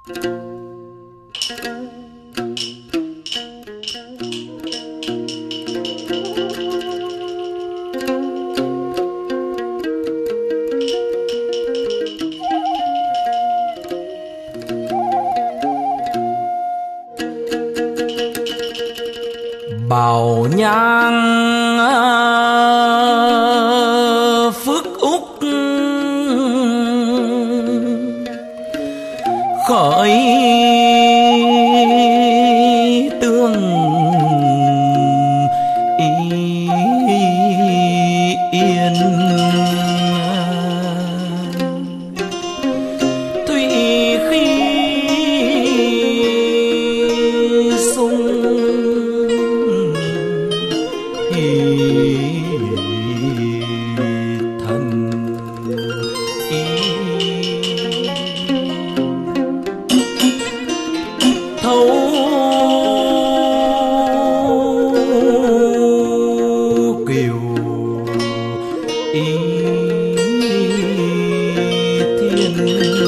Bảo nhang phước úc khởi tương yên, thủy khí sung thần thấu kiều thiên,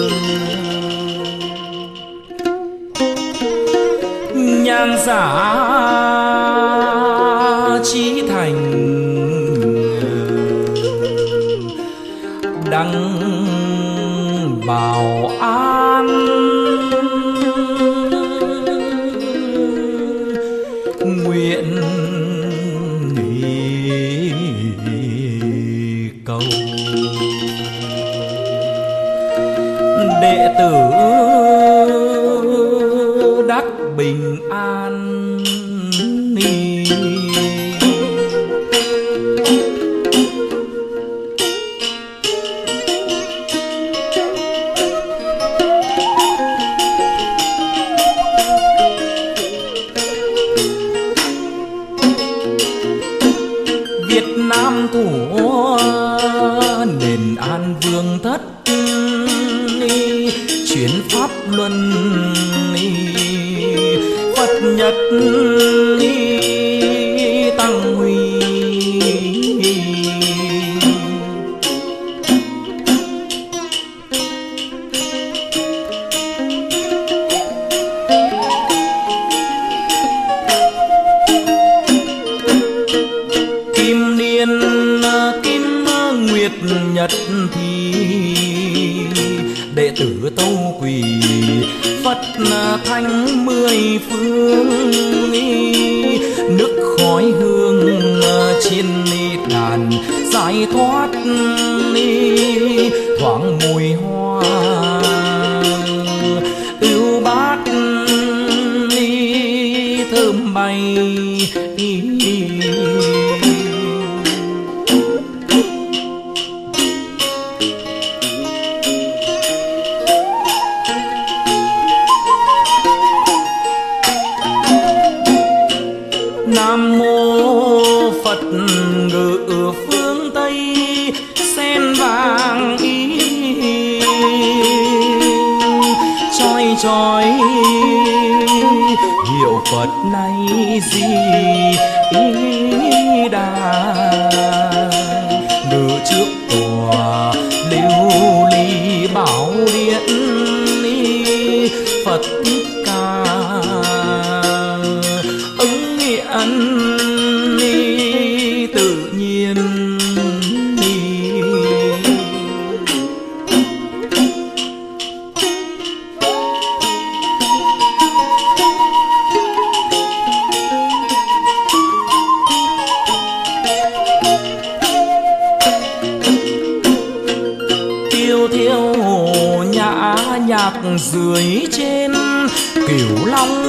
nhan giả chí thành đăng bảo an, nguyện cầu đệ tử đắc bình an. Việt Nam thủ nền an vương thất, chuyển pháp luân Phật nhật tăng huy, kim niên kim nguyệt nhật thì đệ tử tâu quỳ Phật thánh mười phương, nước khói hương trên đàn giải thoát thoáng mùi hoa ưu bát thơm bay. Nam mô Phật ngự phương Tây, sen vàng chói chói hiệu Phật này gì đà, ngự trước tòa lưu ly bảo điện Phật Thích Ca, ứng hiện tự nhiên. Tiêu thiêu nhã nhạc dưới trên Cửu Long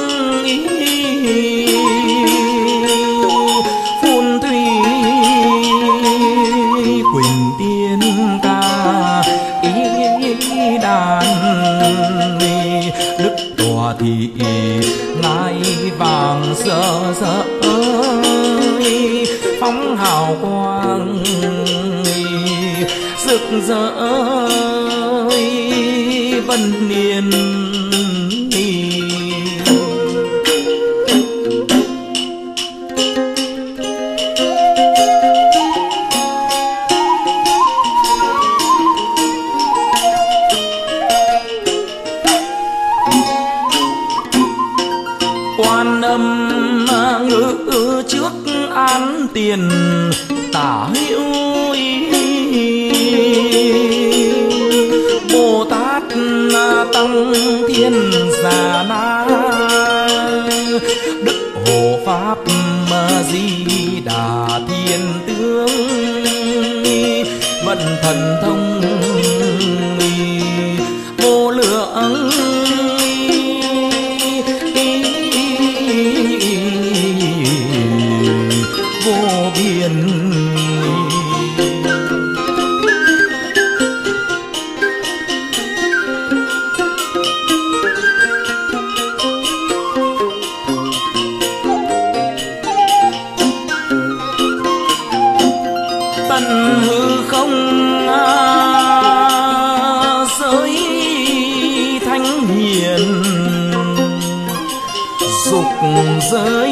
phun thủy quỳnh tiên ca đàn, đức tòa thị ngai vàng rỡ rỡ phóng hào quang rực rỡ vân niên. tiền tả hữu Bồ Tát Tăng Thiên Già Na Đức Hộ Pháp Di Đà Thiên Tướng Vận thần thông vô lượng vô biên. Tận hư không giới thánh hiền, dục giới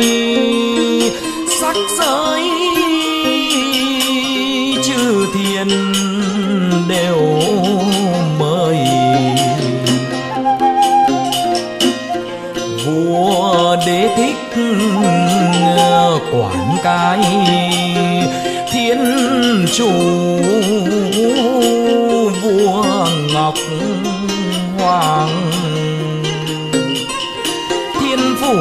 sắc giới chư thiên đều mời. Vua Đế Thích quản cái Thiên Chủ, vua Ngọc Hoàng Thiên Phủ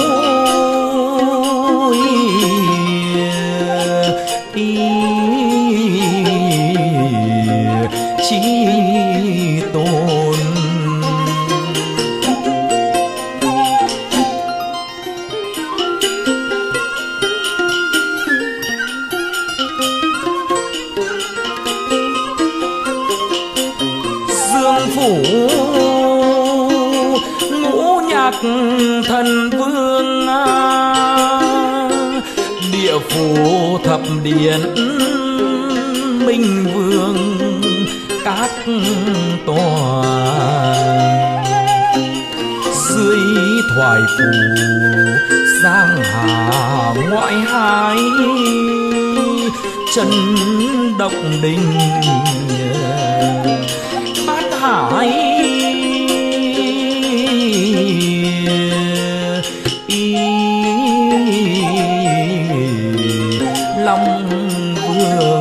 Chí Tôn. Dương Phủ Ngũ Nhạc Thần Vương, Địa Phủ Thập Điện Minh Vương các tòa, dưới Thoại Phủ Giang Hà Ngoại Hải Trần Động Đình Bát Hải Long Vương.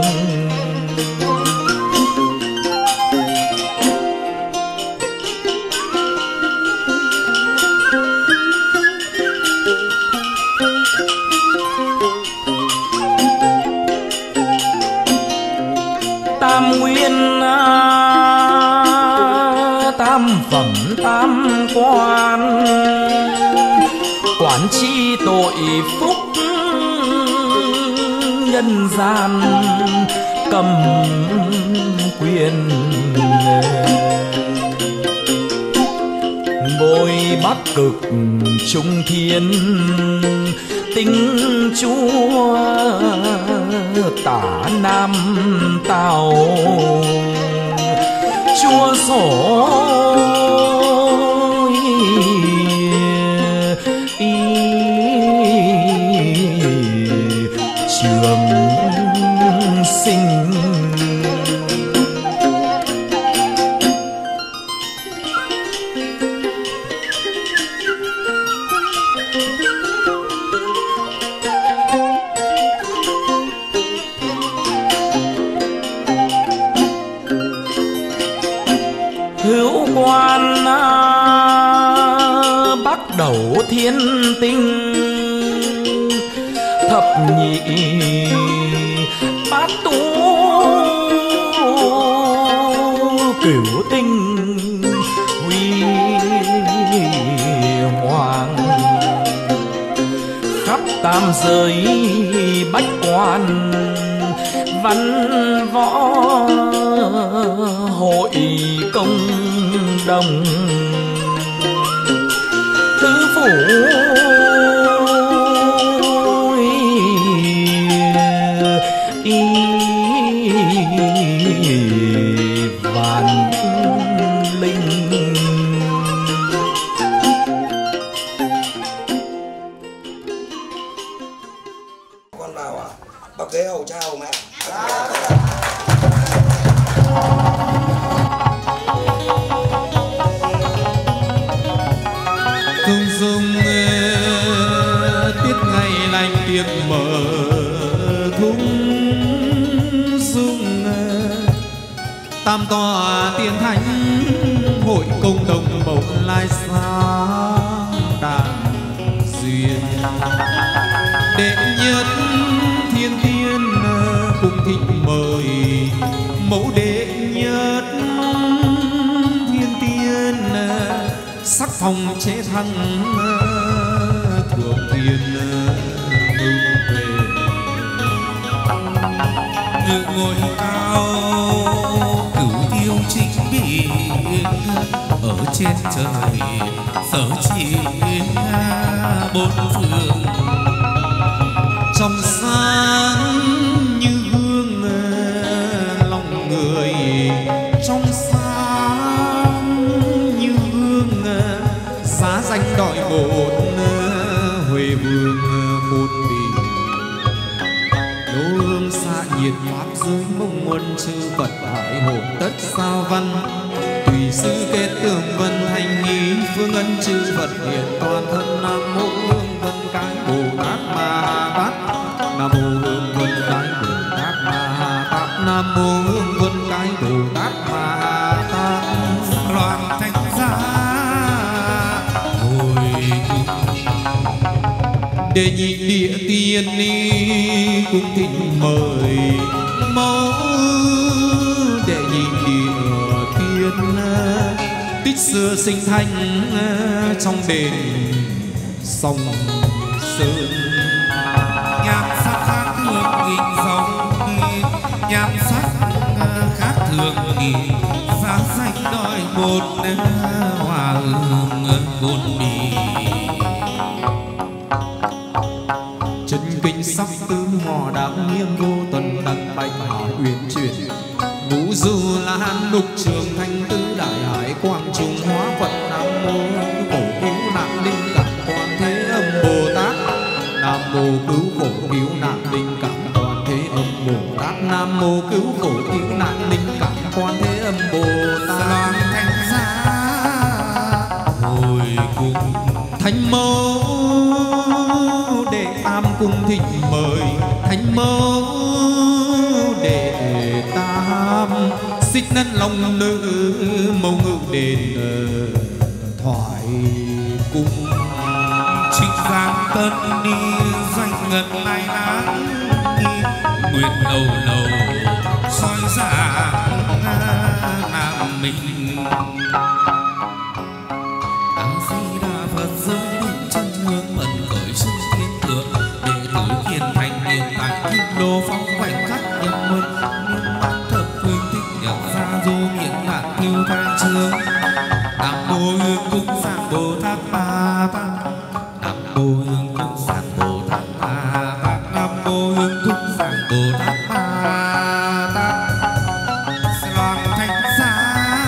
Tam Nguyên tam phẩm tam quan, quản chi tội phúc nhân gian cầm quyền. Bồi Bắc Cực Trung Thiên Tinh Chúa, Tả Nam Tào Chúa Sổ Trường Sinh. Hữu Quan Bắc Đầu Thiên Tinh, Thập Nhị Bát Tú Cửu Tinh Huy Hoàng, khắp tam giới bách quan văn võ hội công đồng. Tứ Phủ Vạn Linh. Con vào à? Bậc ghế hầu cha hầu mẹ. Không dung tiết ngày lành tiệc mở, tam tòa tiên thánh hội công đồng bầu lai sáng đàn duyên đệ nhất thiên tiên cùng thịnh mời mẫu đệ nhất thiên tiên sắc phong chế thăng thượng tiên ngự về ngự ngôi cao cửu tiêu chính bị ở trên trời sở chỉ bốn phương trong sáng như gương lòng người trong sáng như gương giá danh đòi một huệ vương một bì đô hương xa nhiệt pháp giới mông nguồn chư Phật hải hộ tất sao văn tùy sư kết tường vân hành nghi phương ân chư Phật hiện toàn thân nam mô hương vân cái Bồ Tát Ma Tát nam mô hương vân cái Bồ Tát Ma Tát nam mô hương vân cái Bồ Tát Ma Tát loạn thành ra hồi đệ nhị địa tiên ni cung thịnh mời mẫu đệ nhị địa tiên tích xưa sinh thanh trong đền sông sơn nhạc sắc khác thường nghìn dòng đi nhạc sắc khác thường nghìn giá danh đòi một hòa hương cồn bì chân kinh sắc tứ hòa đáng nghiêng vô tuần đăng bạch hải uyển chuyển ngũ du lan lục trường thanh tứ đại hải quang trung hóa Phật nam mô cổ cứu nạn linh cảm quan thế âm Bồ Tát nam mô cứu khổ cứu nạn linh cảm quan thế âm Bồ Tát nam mô cứu khổ cứu nạn linh cảm quan thế âm Bồ Tát loạn thành ra hồi cùng thánh mẫu đệ tam cung thịnh mời thánh mẫu đệ tam xích nân long nữ mẫu ngự đền thoại cung trịnh giang tân đi danh ngân lai đáng nguyện đầu lầu soi giả nam minh a di đà Phật giới định chân hương mần cởi sinh thiên thượng đệ tử hiền thành hiện tại kim lô phong khoảnh khắc nhân mừng nhưng mắt thập phương thích nhận ra du miệng ngạn tiêu khai trương nam mô hương cung sàng Bồ Tát Ma Tát nam mô hương cung sàng Bồ Tát Ma Tát nam mô hương cung sàng Bồ Tát Ma Tát loạn thành ra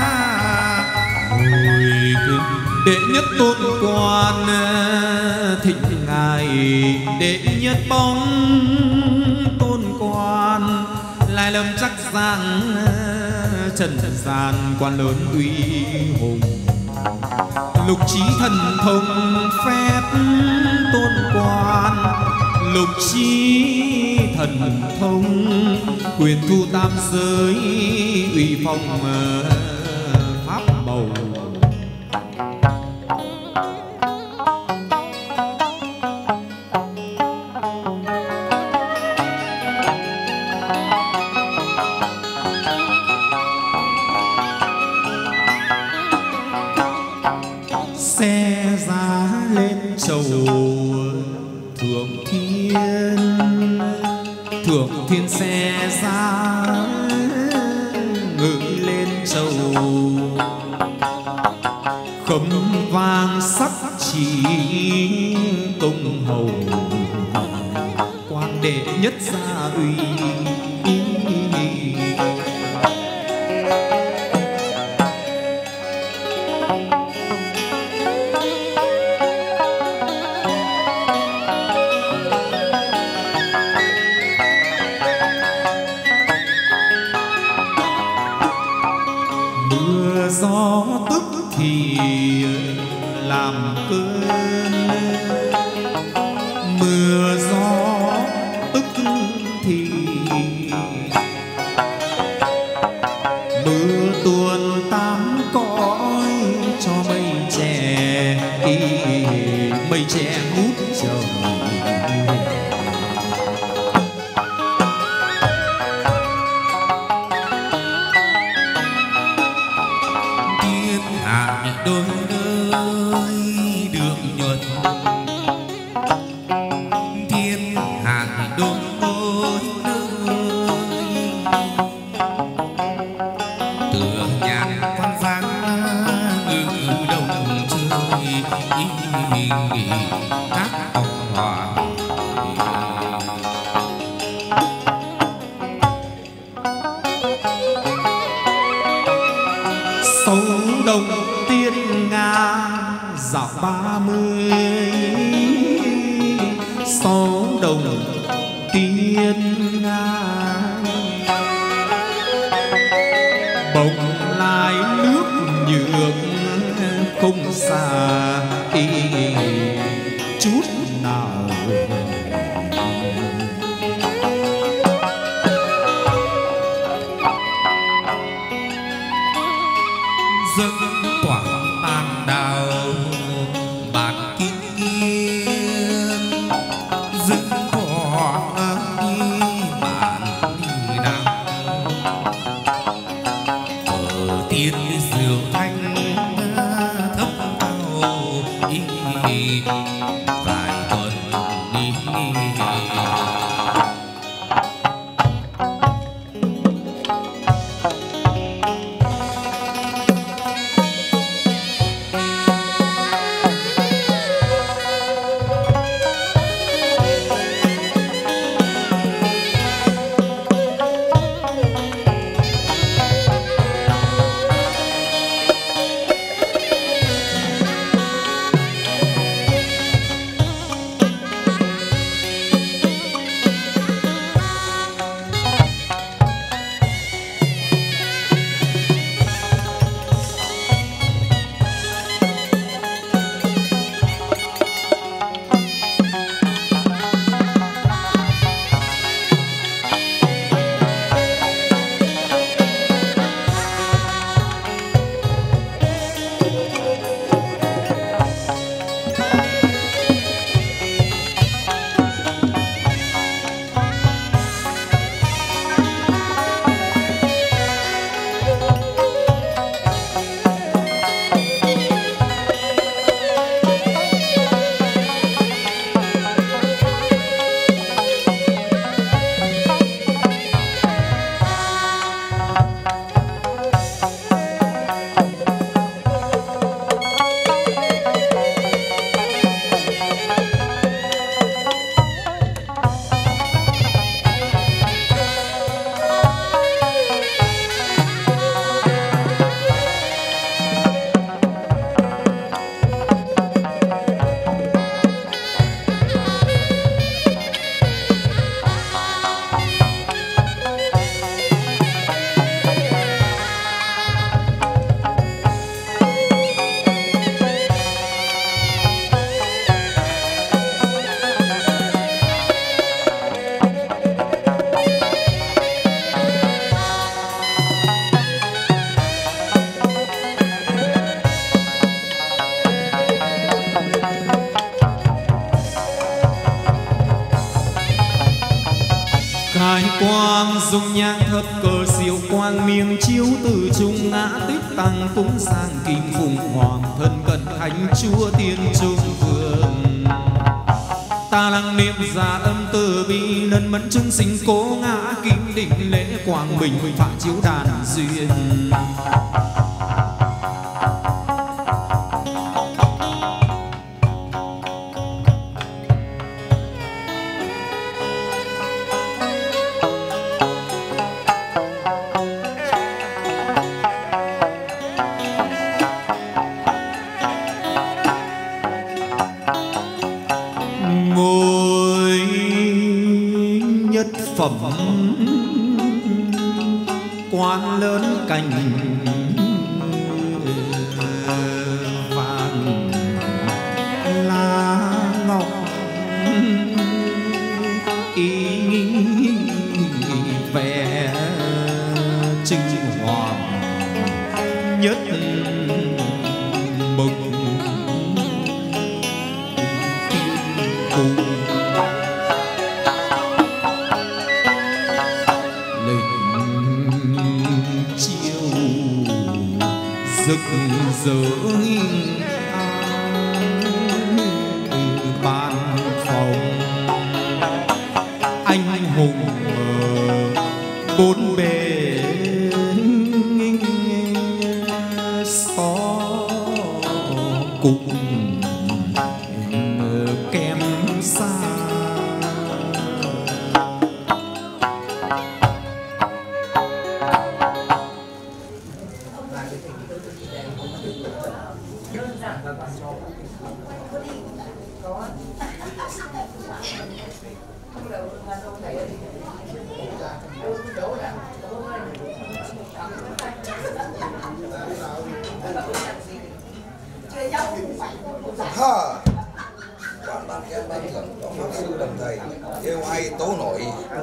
hồi cung đệ nhất tôn quan thịnh ngài đệ nhất bóng tôn quan lai lâm chắc giang trần gian quan lớn uy hùng lục trí thần thông phép tôn quan lục trí thần thông quyền thu tam giới uy phong pháp bầu xe giá lên chầu thượng thiên xe giá ngự lên chầu khấm vang sắc chỉ công hầu quan đệ nhất gia uy gió tức thì làm cơn mưa gió tức thì mưa trẻ ngút trời. Thiên hạ đôi nơi được nhuận, thiên hạ đôi nơi tựa nhàn quan vang ngự đồng chơi các ông hòa. Sông Đồng Tiên Nga dạo 30, sông Đồng Tiên Nga bồng lai nước nhược không xa chút nào. Dân tỏa tàn đào bạc kinh yên, dân tỏa đi bản đi đào ở tiên diệu thanh thấp cao vài tuần đi. khai quang dung nhang thất cờ diệu quang miếng chiếu từ trung ngã tích tăng cúng sang kim phùng hoàng thân cận thánh chúa tiên trung vương. Ta lăng niệm gia âm từ bi nân mẫn chúng sinh cố ngã kim định lễ quang bình phạ chiếu đàn duyên. Phẩm quan lớn cành vàng lá ngọc ý vẻ trinh hoàng nhất mực rực rỡ ban phòng anh hùng bốn bề xó cùng kém xa. Ha, quan ban khen ban thưởng có pháp sư đồng thầy kêu hay tố nổi.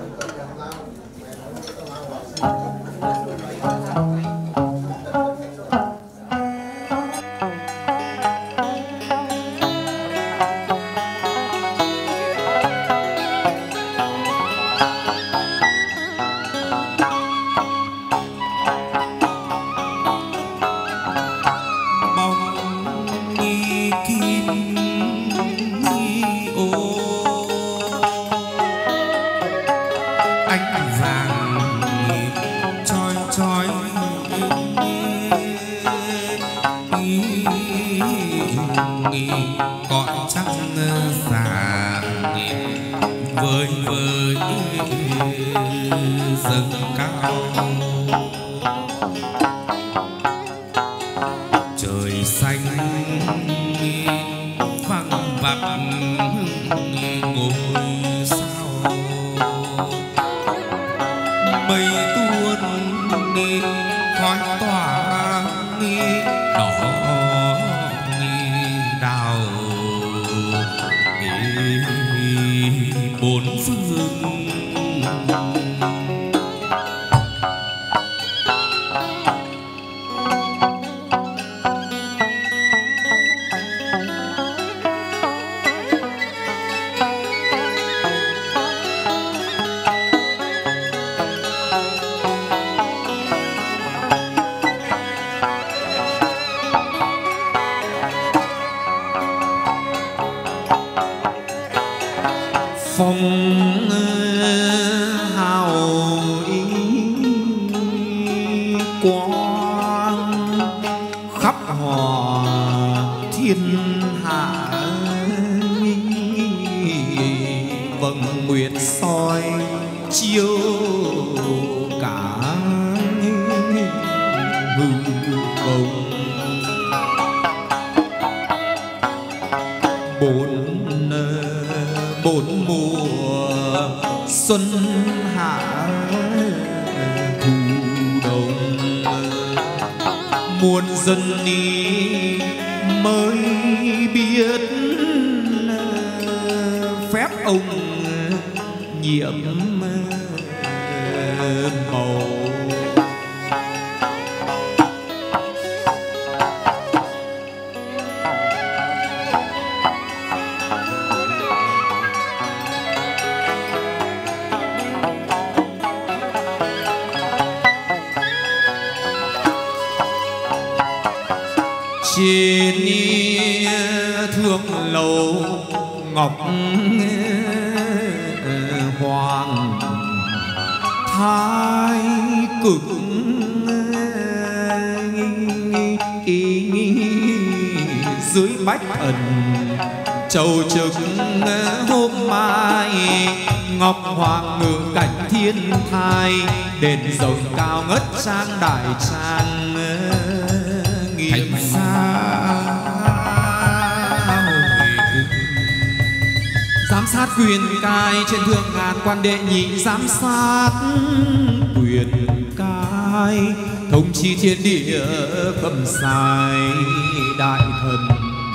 Phong hào ý quang khắp hòa thiên hạ, vầng nguyệt soi chiếu cả hư không. Bốn mùa xuân hạ thu đông, muôn dân đi mới biết phép ông nhiệm màu. Trên thương lầu ngọc hoàng thái cực, dưới bách ẩn châu trực hôm mai, ngọc hoàng ngự cảnh thiên thai, đền rồng cao ngất trang đại trang nghiêm xa. Giám sát quyền cai trên thượng ngàn quan đệ nhị, giám sát quyền cai thống chi thiên địa khâm sai đại thần.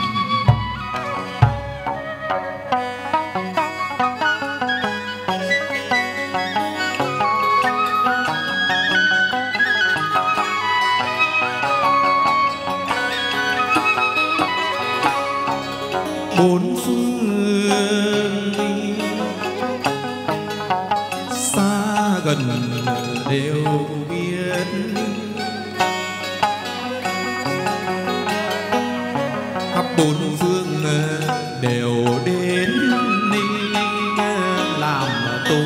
Bốn phương xa gần đều biết, bốn phương đều đến làm tôi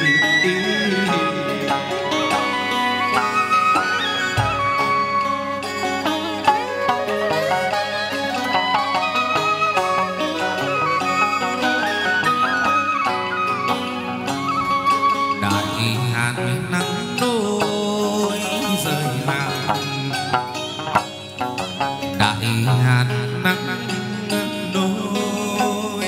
đại hạn nắng đôi rơi vào đại hạn nắng đôi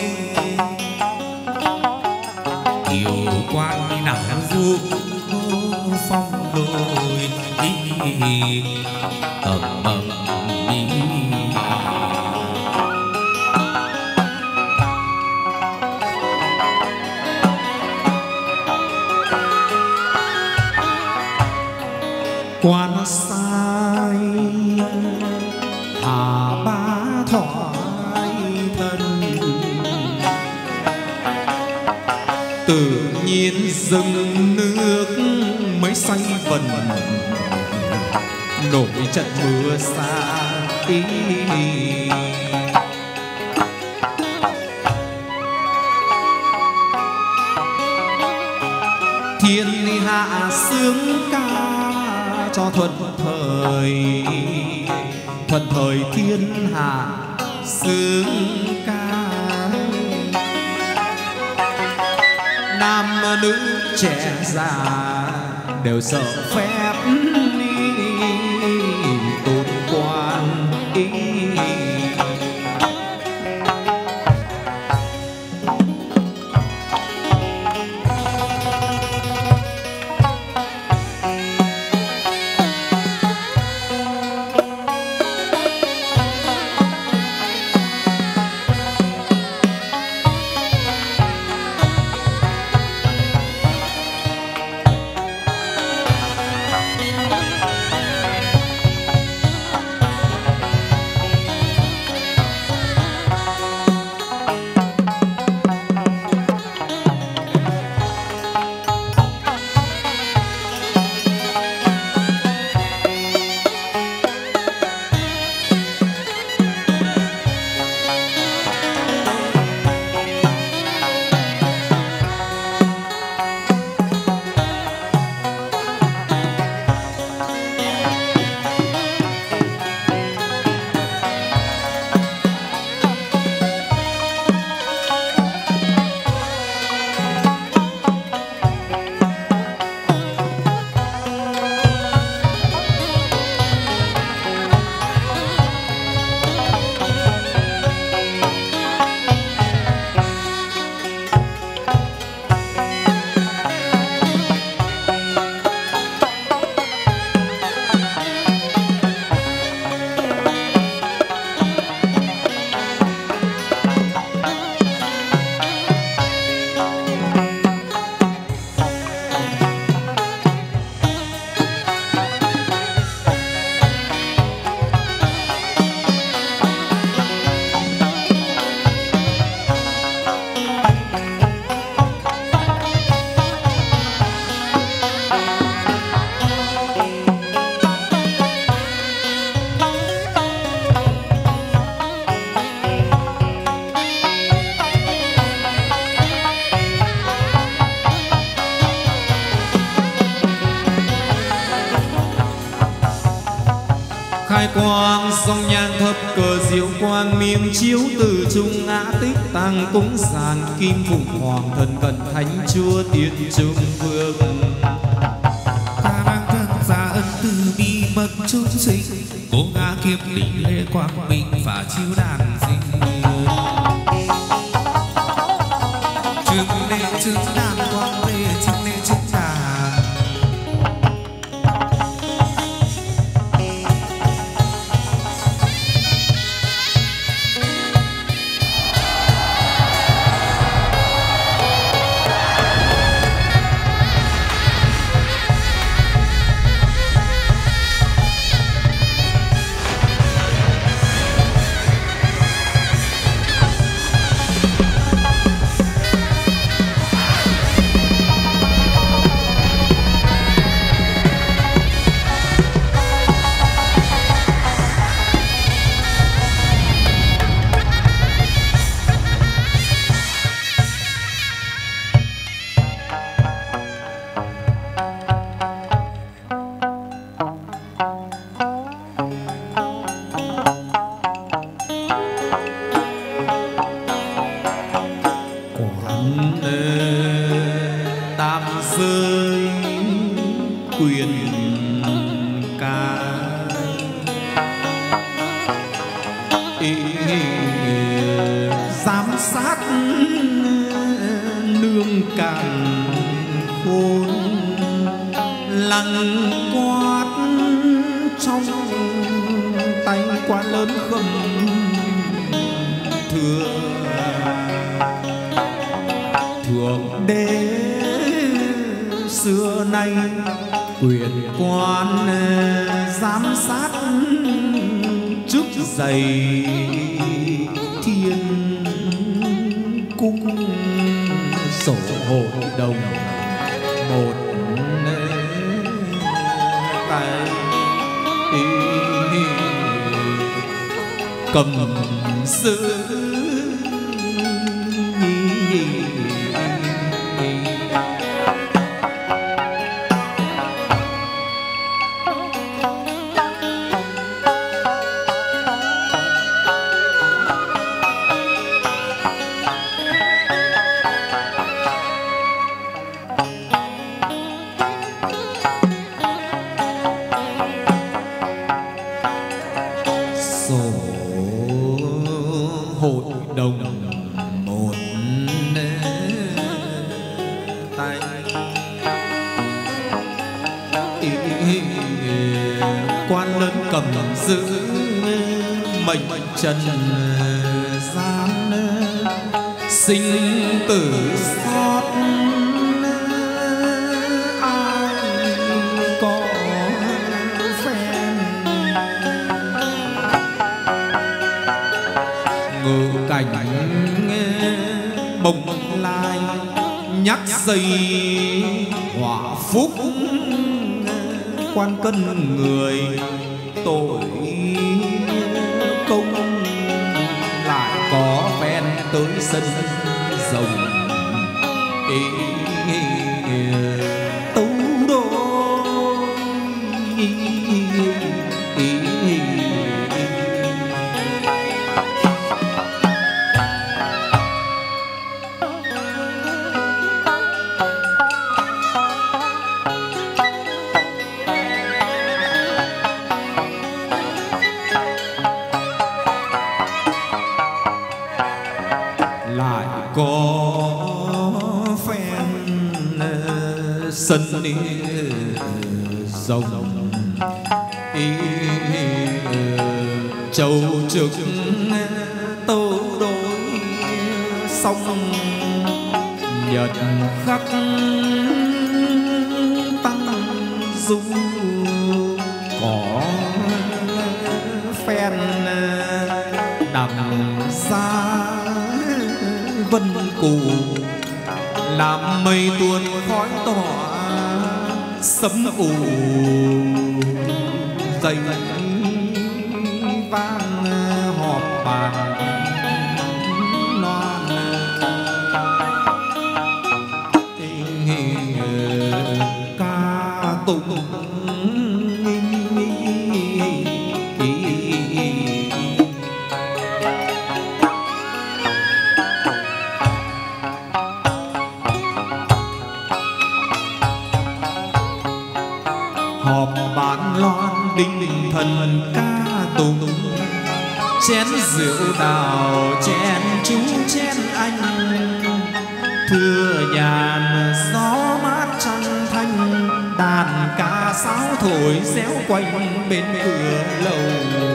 kiều quan nào du phong đôi ầm ầm đi quan sai hà ba thoại tân tự nhiên dâng nước mới say vần nổi trận mưa xa ý thiên hạ sướng ca cho thuận thời thiên hạ sướng ca nam nữ trẻ già đều sợ phép tôn quan ý khai quang song nhang thập cờ diệu quang miếng chiếu từ trung ngã tích tăng cúng sàn kim phụng hoàng thần cận thánh chúa tiên trung vương ta đang thân gia ân từ bi mật chúng sinh cố ngã kiếp định lễ quang minh và chiếu đàn sinh trường lễ chứng đàn quang lễ chứng lễ chứng đàn càn khôn lăng quát trong tay quan lớn khâm thượng đế xưa nay quyền quan giám sát trước giày thiên cung sổ hội đồng một tay cầm giữ quan lớn cầm giữ mệnh trần gian sinh tử xót ai có phen ngự cảnh bồng lai nhắc dây họa phúc quan cân người tội công lại có phen tới sân rồng tấu đôi lại có phen sân rồng châu trực tâu đối sông nhật khắc tăng du có phen đằng xa vân cù làm mây tuôn khói tỏa sấm ù dây vang họp bàn loan ca tụng họp bàn loan đinh thần ca tụng chén rượu đào chén chú chén anh thưa nhàn gió mát trăng thanh đàn ca sáo thổi réo quanh bên cửa lầu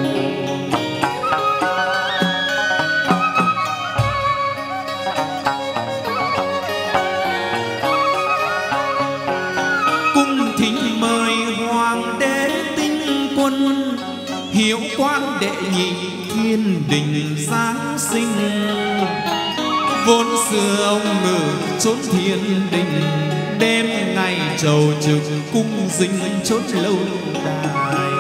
hiệu quan đệ nhị thiên đình giáng sinh vốn xưa ông ngự chốn thiên đình đêm ngày trầu trực cung dinh chốn lâu đài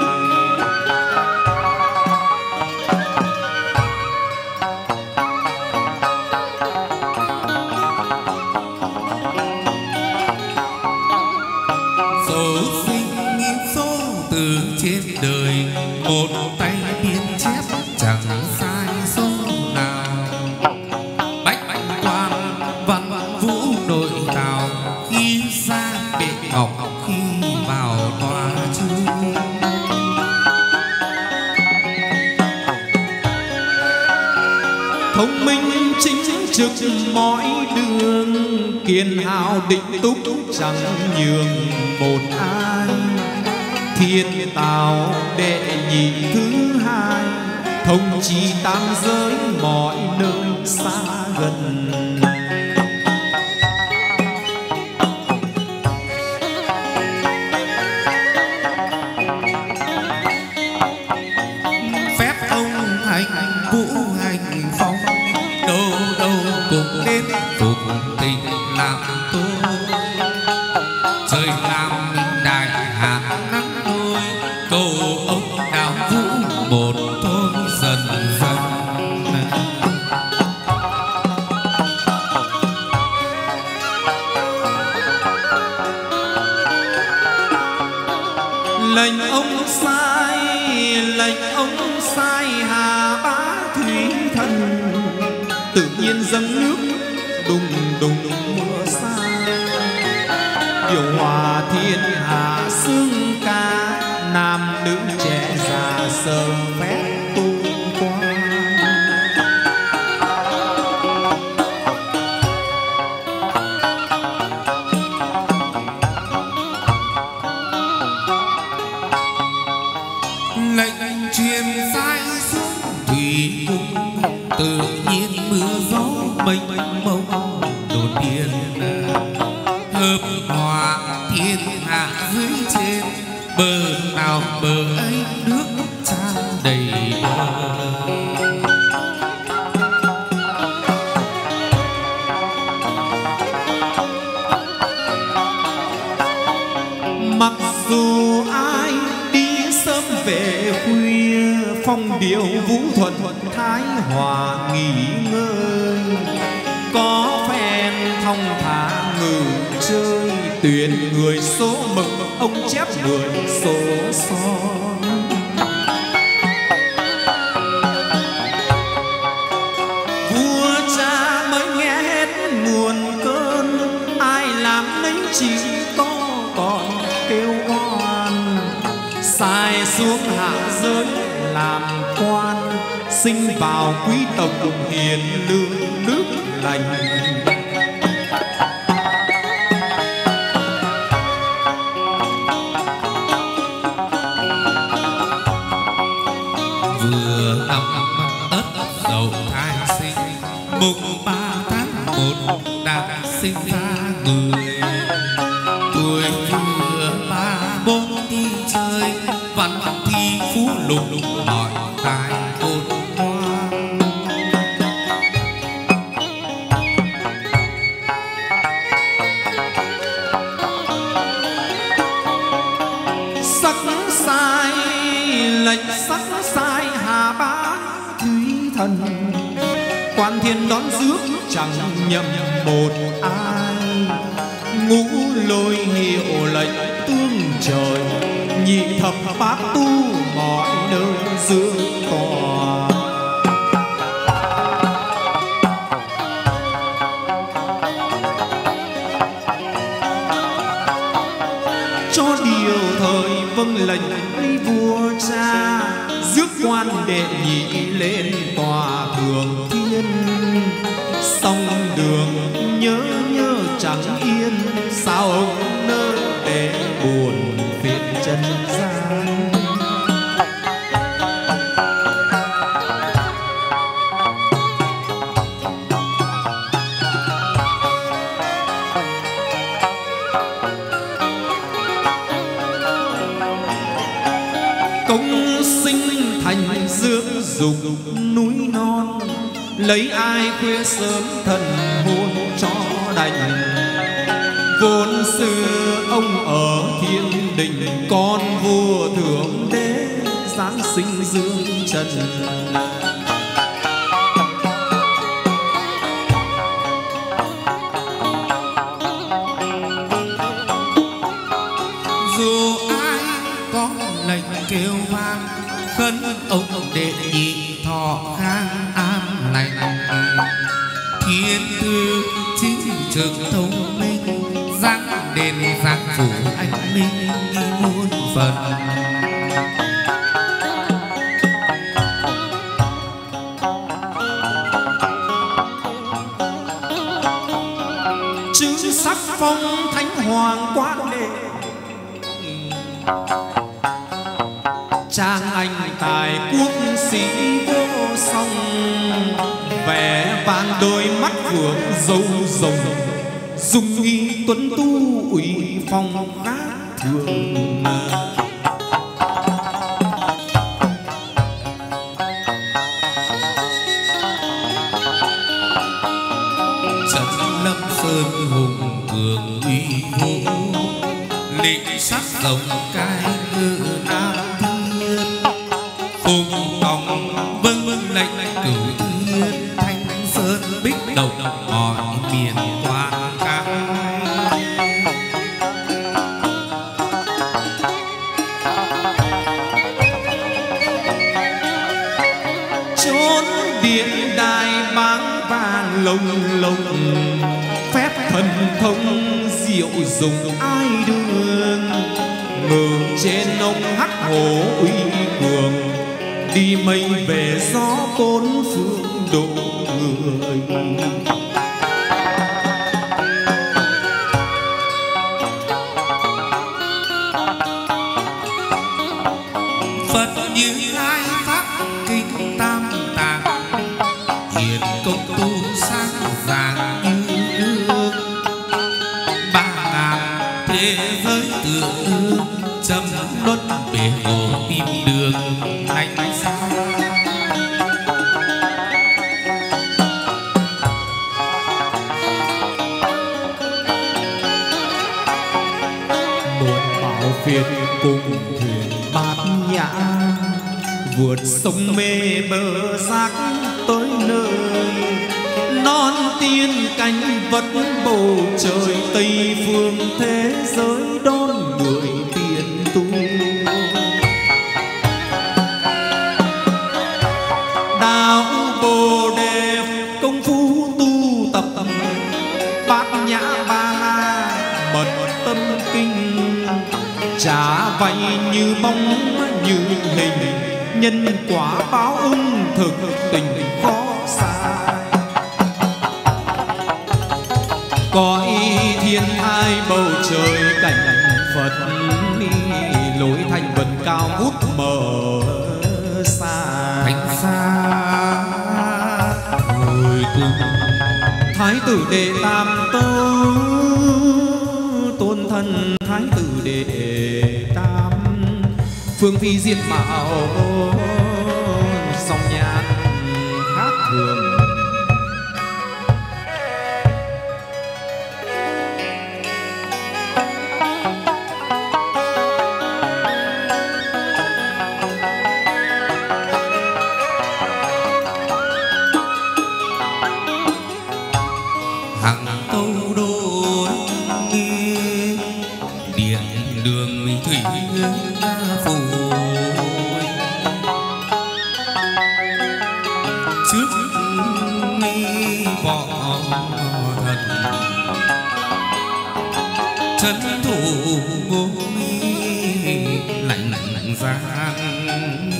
số sinh số từ trên đời một tay biên chép chẳng sai số nào bách quan văn vũ nội tào khi ra bệ ngọc khi vào tòa chương thông minh chính trực mọi đường kiên hào định túc chẳng nhường một ai. Thiên tào đệ nhị thứ hai, thống trị tam giới mọi nơi xa gần. Phép ông hành vũ hành phong, đâu đâu cũng đến phục tình làm tôi. Trời làm đại hạ nắng nôi, cầu ông đào vũ một thôi dần dần. Lệnh ông sai Hà Bá Thủy Thần, tự nhiên dâng nước đùng đùng mưa xa. Điều hòa thiên hạ xương ca, nam nữ trẻ già sờ phép tu quan. Lệnh truyền sai xuống thủy cung, tự nhiên mưa gió mênh mông đột nhiên. Hợp hòa thiên hạ dưới trên, bờ nào bờ ấy nước tràn đầy bờ. Mặc dù ai đi sớm về khuya, phong điệu vũ thuận thái hòa nghỉ ngơi. Có phen thong thả ngự chơi, tuyển người số mực ông chép người số son. Vua cha mới nghe hết nguồn cơn, ai làm nấy chỉ có còn kêu oan. Sai xuống hạ giới làm quan, sinh vào quý tộc hiền lương nước lành. Vừa năm Ất Dậu thai sinh, mùng 3 tháng 1 đã sinh ra người. Tuổi vừa 34 đi chơi, văn thi phú lục mọi tài ôn hoa. Sắc sai lệnh sắc sai Hà Bá Thủy Thần, quan thiên đón rước chẳng nhầm một ai. Ngũ lôi hiệu lệnh tương trời, nhị thập bát tu mọi nơi dương tòa. Cho điều thời vâng lệnh vua cha, rước quan đệ nhị lên tòa thượng thiên. Song đường nhớ nhớ chẳng yên, sao ông nỡ để buồn phiền chân gian. Công sinh thành dưỡng dục núi non, lấy ai khuya sớm thần hồn cho đành. Vốn xưa ông ở thiên đình, con vua thượng đế giáng sinh dương trần. Dù ai có lệnh kêu vang, khấn ông đệ nhị thọ khang an lành. Thiên thư chính trực thông minh, giang đền giang phủ anh minh muôn phần. Chữ phong thánh hoàng quan đệ. Trang anh tài quốc sĩ vô song, vẻ vang đôi mắt phượng dâu rồng, dung nghi tuấn tu uy phong khác thường. Trấn Lâm Sơn hùng cường uy vũ, lĩnh sắc rồng cai ngự nam thiên, phùng tòng vâng lệnh cửu thiên, thanh sơn bích động mọi miền quan ca. Chốn điện đài báng vàng lồng lồng, phép thần thông diệu dùng ai đương. Ngự trên ông hắc hổ uy cường, đi mây về gió bốn phương độ người. Phật như lai pháp kinh tam tạng, hiền công tu sáng rạng như nước. 3000 thế giới tượng chấm luân bể hồ tìm đường ánh sáng. Mượn bảo phiền cùng thuyền bát nhã, vượt sông mê bờ giác tới nơi. Non tiên cánh vật bầu trời, tây phương thế giới đón người tiền tu. Đạo Bồ Đề công phu tu tập, bát nhã ba la mật tâm kinh. Trả vay như bóng như hình, nhân quả báo ứng thực tình khó sai. Cõi thiên thai bầu trời cảnh Phật, lối thành vần cao vút mờ xa. Thành xa hồi cùng Thái tử Đệ Tam Tông, tôn thân Thái tử Đệ Tam, phương phi diệt mạo song nhan khác thường. hàng tâu đôi điện đường thủy phù, trước võ thần trấn thủ lạnh giang.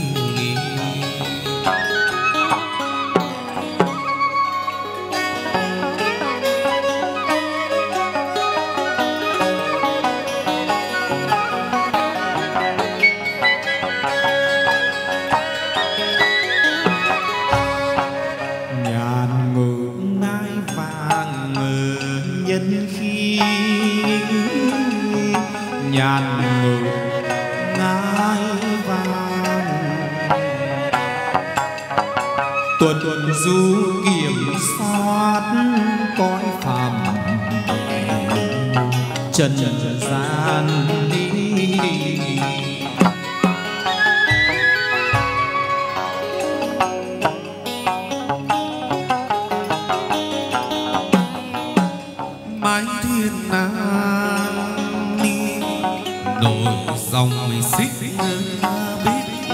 Nhàn ngự ngai vàng nhân khi, nhàn ngự ngai vàng tuần du kiểm soát cõi phàm trần gian đi. Mái thiên nam ni đổi dòng xích bích,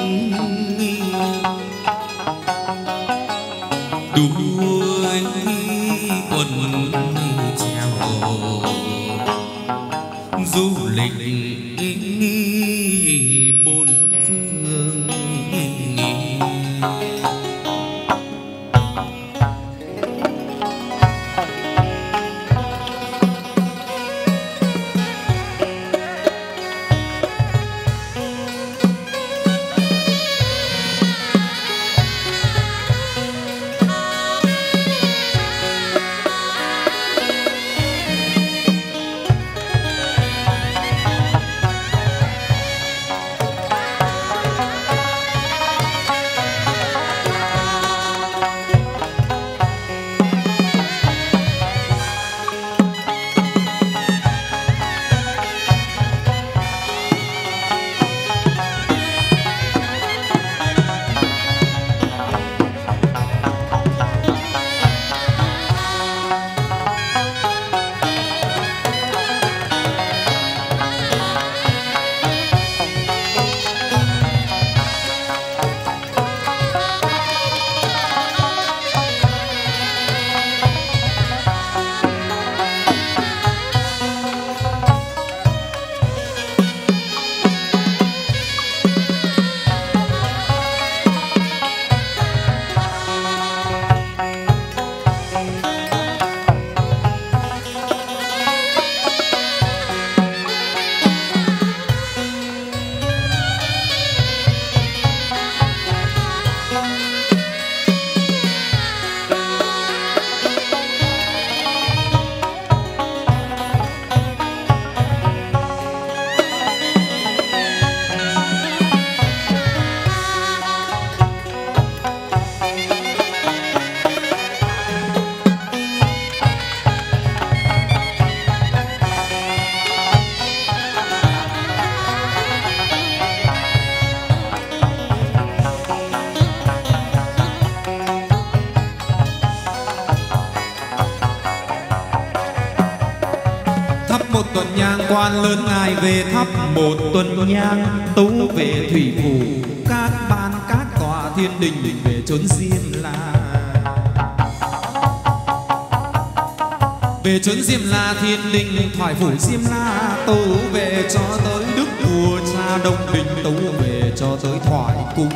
đuôi quần treo du lịch bốn phương. nhang quan lớn ngài về thắp một tuần nhang, tấu về thủy phủ các ban các tòa thiên đình về chốn Diêm La. Về chốn Diêm La thiên đình thoại phủ Diêm La, tấu về cho tới đức vua cha Đông Đình, tấu về cho tới thoại cung.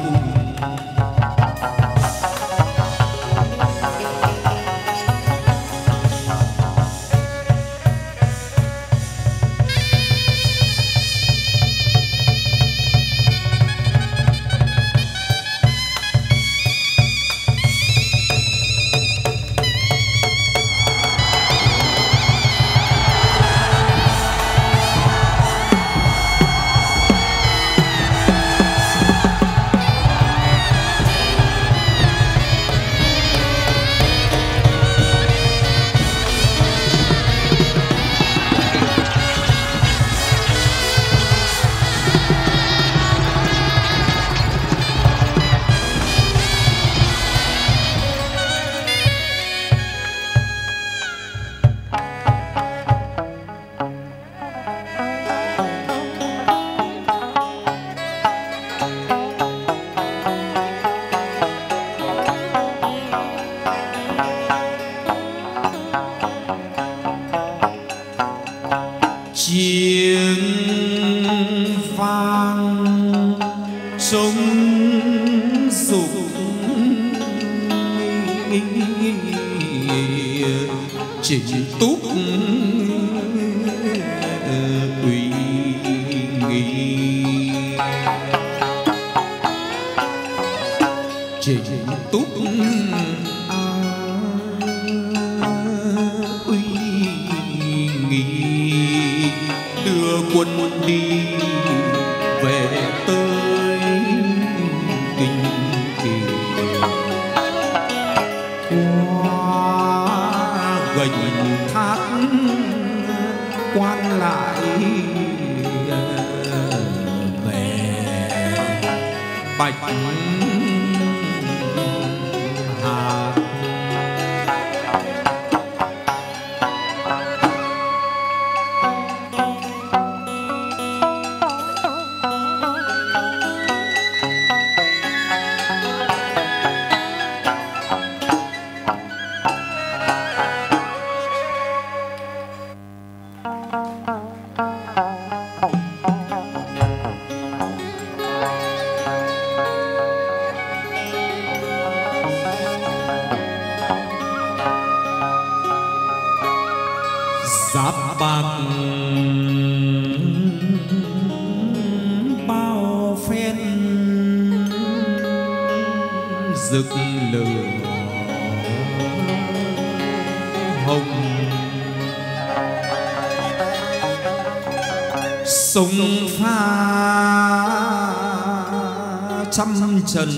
Trần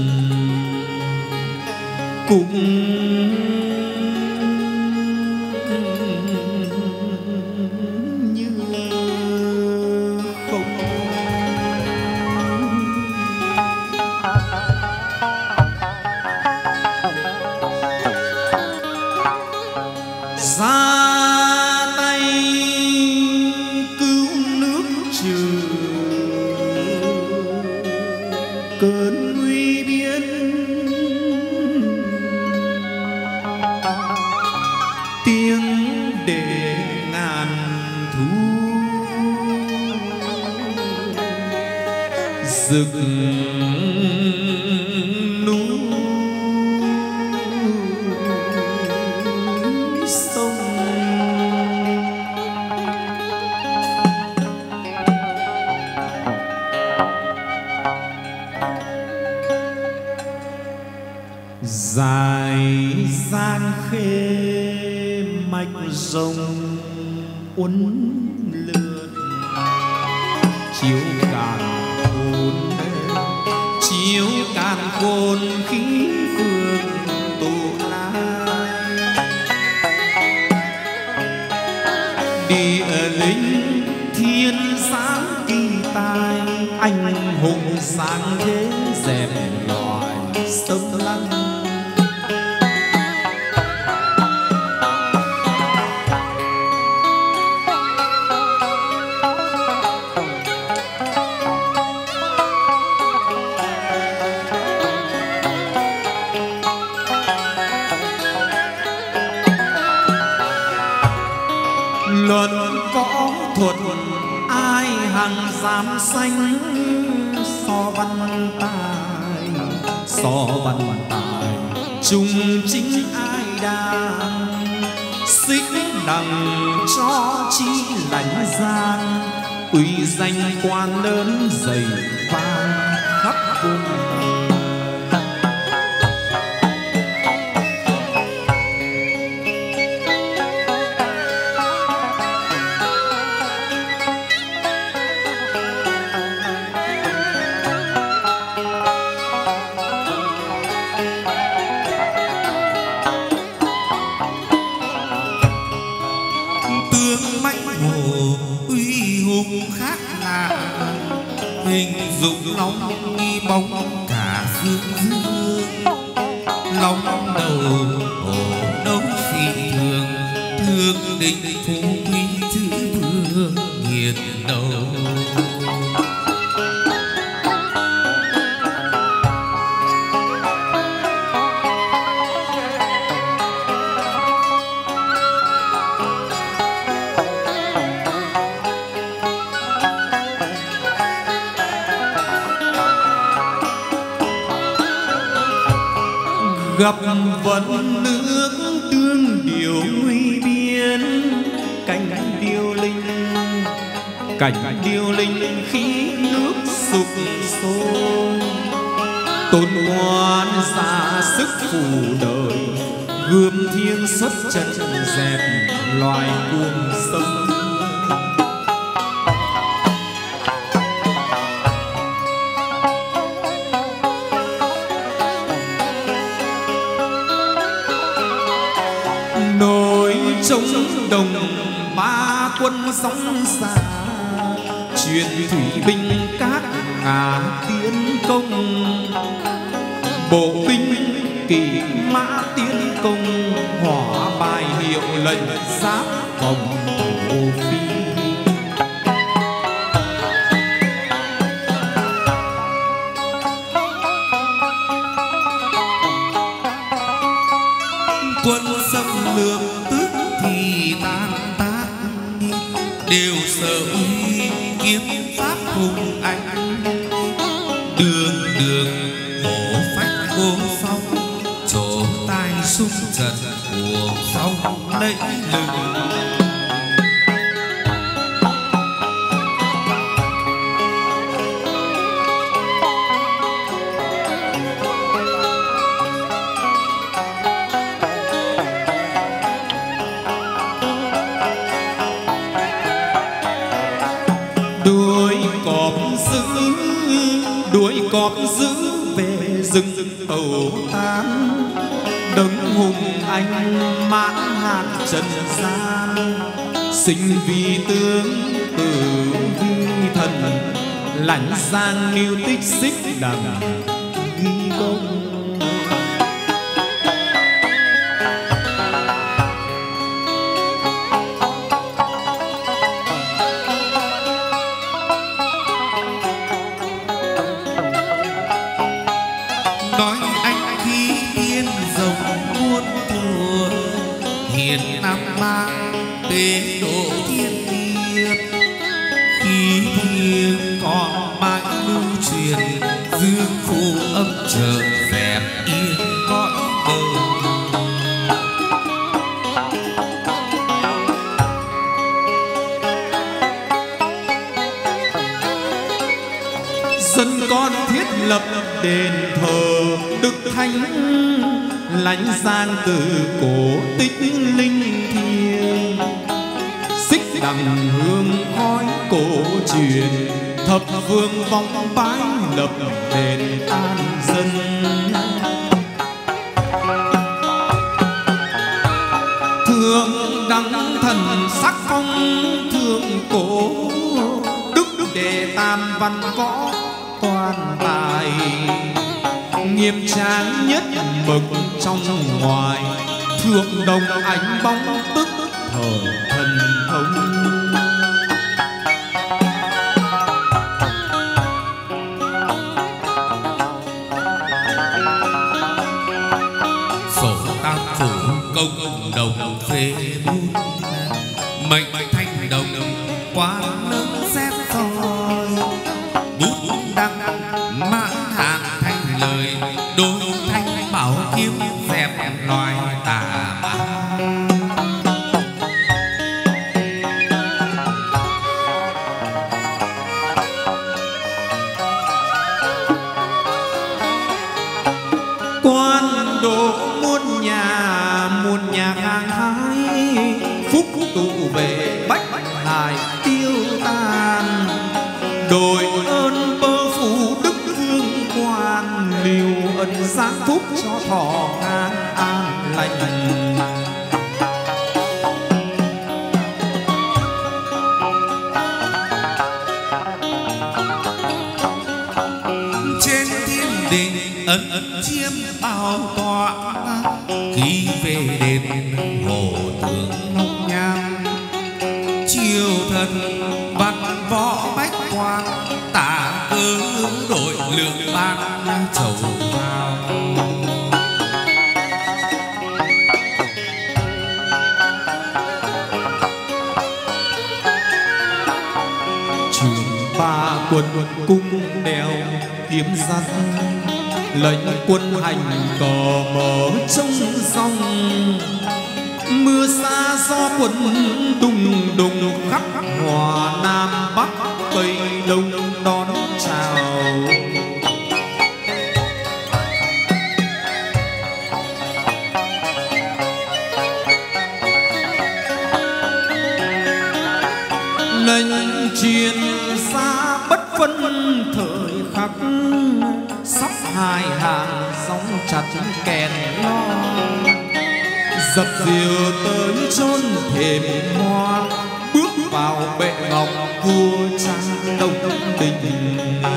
cũng như không. Ra tay cứu nước trừ cơn nguy biên, tiếng để ngàn thu rực núi sông. Dài gian khê mạch rồng uốn lượn, chiếu càn khôn khí phương tụ lai. Đi ở lính thiên sáng kỳ tài, anh hùng sáng thế dẹp loài sông lăn. xanh so văn tài chung chính ai đang xích đằng cho chi lãnh giang uy danh quan lớn dày vang khắp vùng. Hình dụng long nghi bóng cả dương dương long đầu hổ đấu dị thường thương định phú quý chữ vương nghiệt đầu. Gặp vận nước tương điều nguy biên cảnh điêu linh khí nước sục sôi tôn ngoan ra sức phủ đời gươm thiêng xuất trận dẹp loài cuồng sông. Trống đồng ba quân sóng xa truyền thủy binh các ngà tiến công bộ binh kỵ mã tiến công hỏa bài hiệu lệnh giáp vòng thổ phi. Quân xâm lược thì tan tác đều sợ uy kiếm pháp hùng anh đường đường hổ phách vô song chỗ tai xung trận của sông lấy lừng. Đuổi cọp giữ về rừng tẩu tán đấng hùng anh mãn hạn trần gian sinh vì tướng tử vi thần lãnh giang mưu tích xích đằng ghi công. Tế độ thiên liệt khí thiêng còn mãi lưu truyền dương phủ âm trợ dẹp yên cõi bờ. Dân con thiết lập đền thờ Đức Thánh lãnh giang từ cổ tích linh thiêng xích đằng hương khói cổ truyền thập phương vong bái lập đền an dân. Thượng đẳng thần sắc phong thượng cổ đức đệ tam văn võ toàn tài nghiêm trang nhất mực trong ngoài thượng đồng ánh bóng tức thờ thần thông. Sổ tam phủ công đồng phê bút mệnh thanh đồng quá lớn xét soi mãn hạn thành lời đôi thanh bảo kiếm dẹp loài tà ma. Quan độ muôn nhà hàng hái, phúc tụ về bách hải tiêu tan. Đội ơn bơ phủ đức vương quan, liều ân giáng phúc cho thọ an an lành. Trên thiên đình ân chiêm bao tọa, khi về đền hồ thượng long nham. Triều thần văn võ bách quan, tả cơ đội lượng ban chầu vào. Trường ba quân cung đèo kiếm dắt, lệnh quân hành cờ mở trong dòng. Mưa xa gió quần đùng đùng khắp hòa nam bắc tây đông đón chào. Lệnh truyền xa bất phân thời khắc, sắp hai hàng sóng chặt kèn lo. Dập dìu tới chốn thềm hoa, bước vào bệ ngọc vua trang đông đình.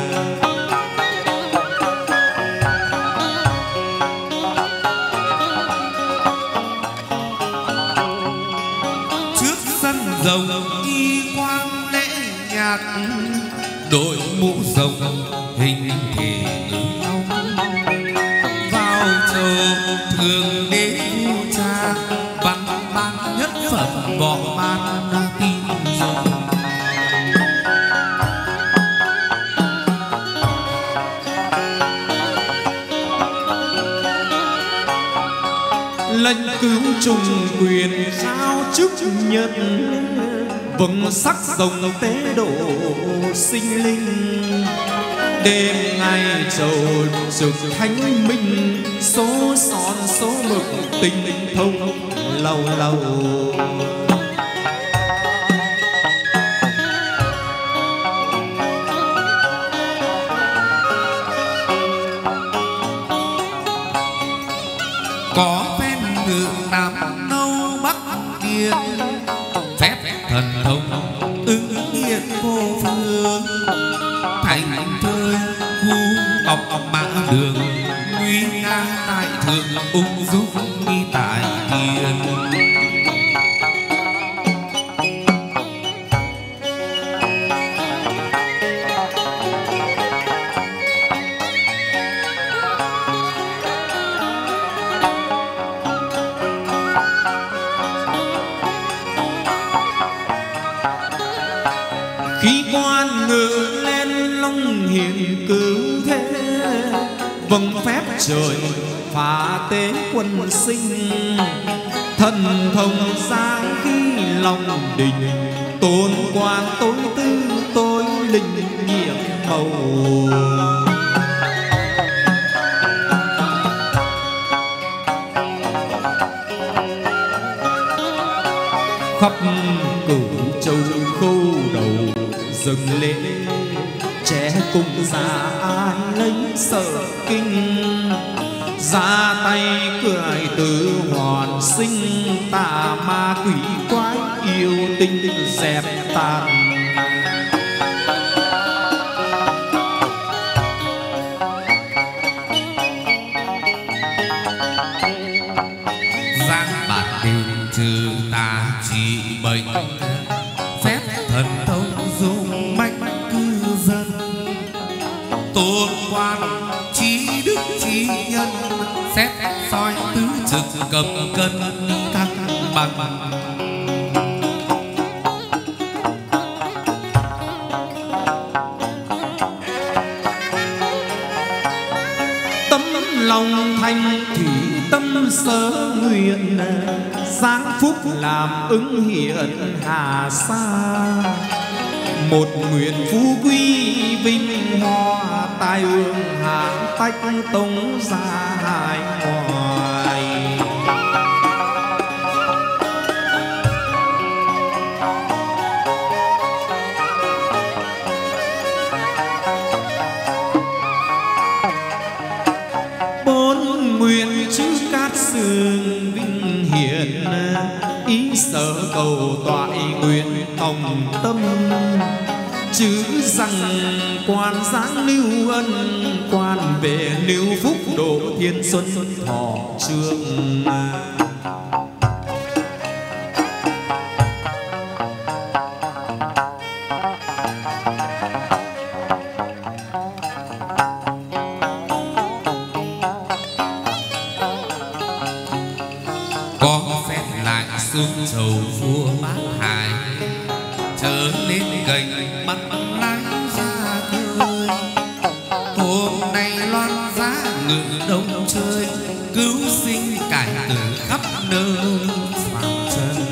Trước sân rồng y quang lễ nhạc, đội mũ rồng hình thể ngự long. Vào chầu thường đế vua cha, văn ban nhất phẩm võ ban tin dùng. Lệnh cứu trùng quyền trao chức nhật, vầng sắc rồng tế độ sinh linh. Đêm ngày trầu trực thánh minh, số son số mực tinh thông lâu lâu. Có phen ngự nam nâu bắc điên, phép thần thông ứng hiện vô phương. Thành thơi khu ngọc mã đường, nguy nga tại thượng ung dung nghi tại thiên. Khi quan ngự lên long hiền cứu thế, vâng phép trời phá tế quân sinh. Thần thông giáng khi lòng đình, tôn quan tối tư tối linh nhiệm màu. Khắp cửu châu khâu đầu dâng lễ, trẻ cùng già ai lấy sợ kinh. Ra tay cười từ hoàn sinh, tà ma quỷ quái yêu tinh dẹp tàn. Giang bản đền trừ tà trị bệnh, phép thần thông dung bách cư dân. Tôn quan trí đức trí nhân, xét soi tứ trực cầm cân các bằng. lòng thành thủy tâm sớ nguyện, giáng phúc làm ứng hiện hà sa. Một nguyện phú quý vinh hoa, tai ương hạ tách tống ra hải ngoại. Bốn nguyện chữ cát sương vinh hiển, ý sở cầu toại nguyện tòng tâm. Chữ rằng quan giáng lưu ân, quan về lưu phúc độ thiên xuân thọ trương. Có phép lại xuống chầu vua bát hải, trở nên gành bắt lái ra khơi. Hôm nay loan giá ngự đông chơi, cứu sinh cải tử khắp nơi phàm trần.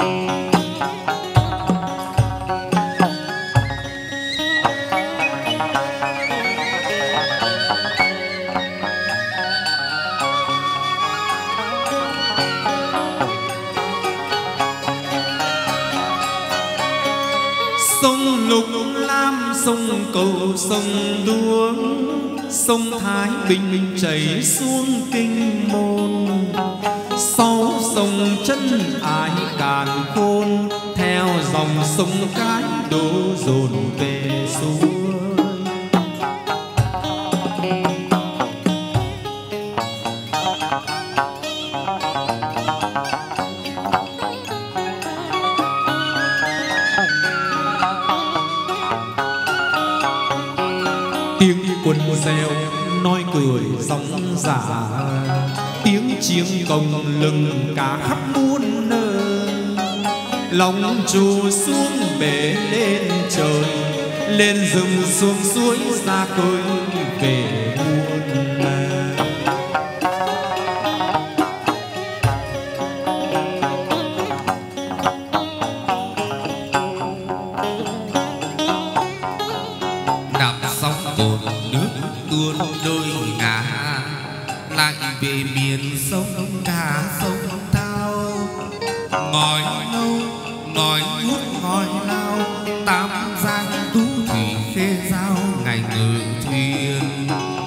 Sông Lục Lam, sông Cầu, sông Đuống, sông Thái Bình chảy xuống Kinh Môn. Sáu sông chân ái càn khôn, theo dòng sông Cái đổ dồn về xuôi. Tiếng quân reo nói cười sóng giả, tiếng chiêng cồng lừng cả khắp muôn nơi. Lòng trù xuống bể lên trời, lên rừng xuống suối ra khơi về muôn. lại về miền sông cả sông Thao, ngòi nâu ngòi hút ngòi lao, Tam Giang Tú Thủy Khê Giao ngày ngự thuyền.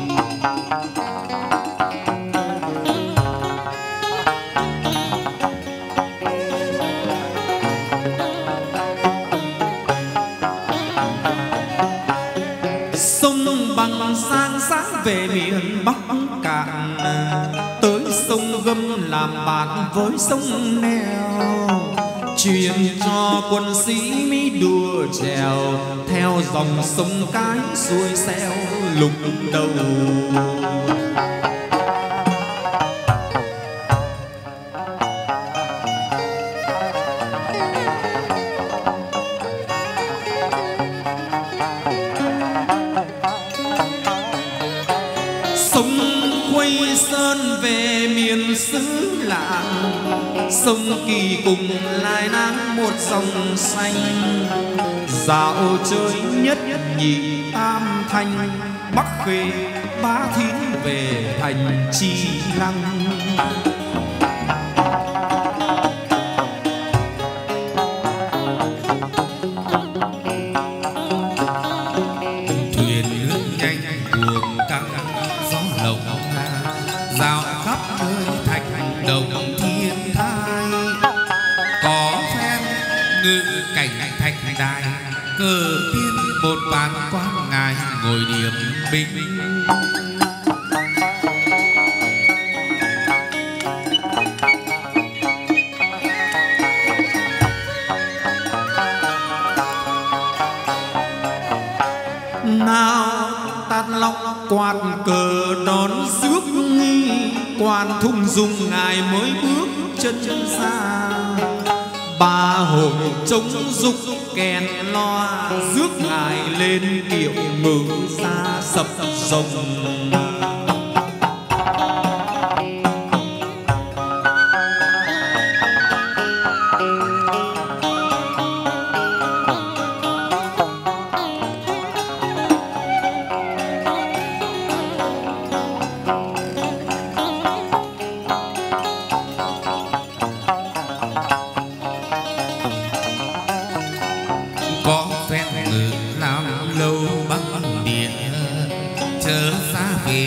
Sông bằng sang sáng về miền Bắc Cạn, tới sông Gâm làm bạn với sông Neo, truyền cho quân sĩ mi đùa chèo, theo dòng sông Cái xuôi xeo lục đầu. Sông Quây Sơn về miền xứ lạng, sông Kỳ cùng lại nắng một dòng xanh, dạo chơi nhất nhị tam thanh, Bắc Khê Bá Thín về thành Chi Lăng. Thuyền lướt nhanh buồm căng gió lộng dạo khắp nơi thạch đồng thiên thai, có phen ngự cảnh thạch đài, cờ tiên một bàn quan ngài ngồi điểm binh. Nào tát lóc quạt cờ đón rước nghi, quan thung dung ngài mới bước chân ra, ba hồi trống dục kèn loa, rước ngài lên kiệu ngự ra sập rồng.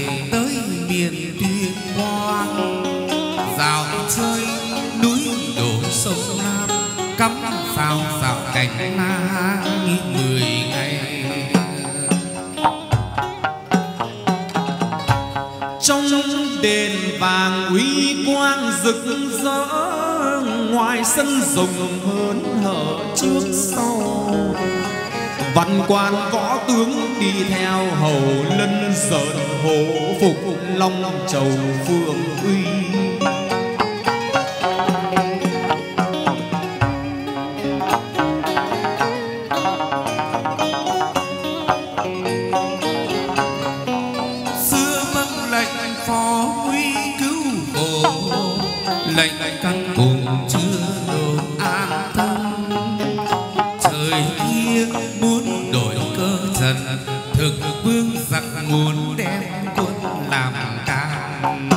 tới miền Tuyên Quang, dạo chơi núi đồi sông Lam, cắm pháo dạo cảnh na 10 ngày. Trong đền vàng uy quang rực rỡ, ngoài sân rồng hớn hở trước sau, văn quan võ tướng đi theo hầu lân dợn hổ phục long chầu phương uy. Xưa vâng lệnh phó uy cứu hộ, lệnh căn cùng chưa đồn an thân. Trời kia muốn đổi cơ trần, thực vương giặc muốn đem quân làm can.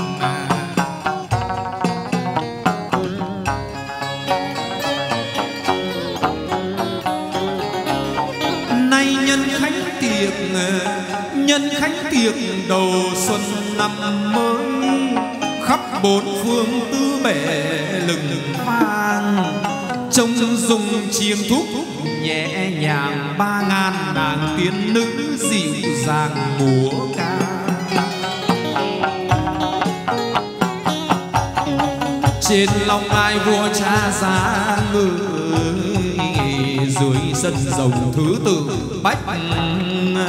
Nay nhân khánh tiệc đầu xuân năm mới, khắp bốn phương tứ bể lừng vang, trông dùng chiêng thúc nhẹ nhàng 3000 nàng tiên nữ dịu dàng múa ca. Trên long ai vua cha giá ngự, dưới sân rồng thứ tự bách quan.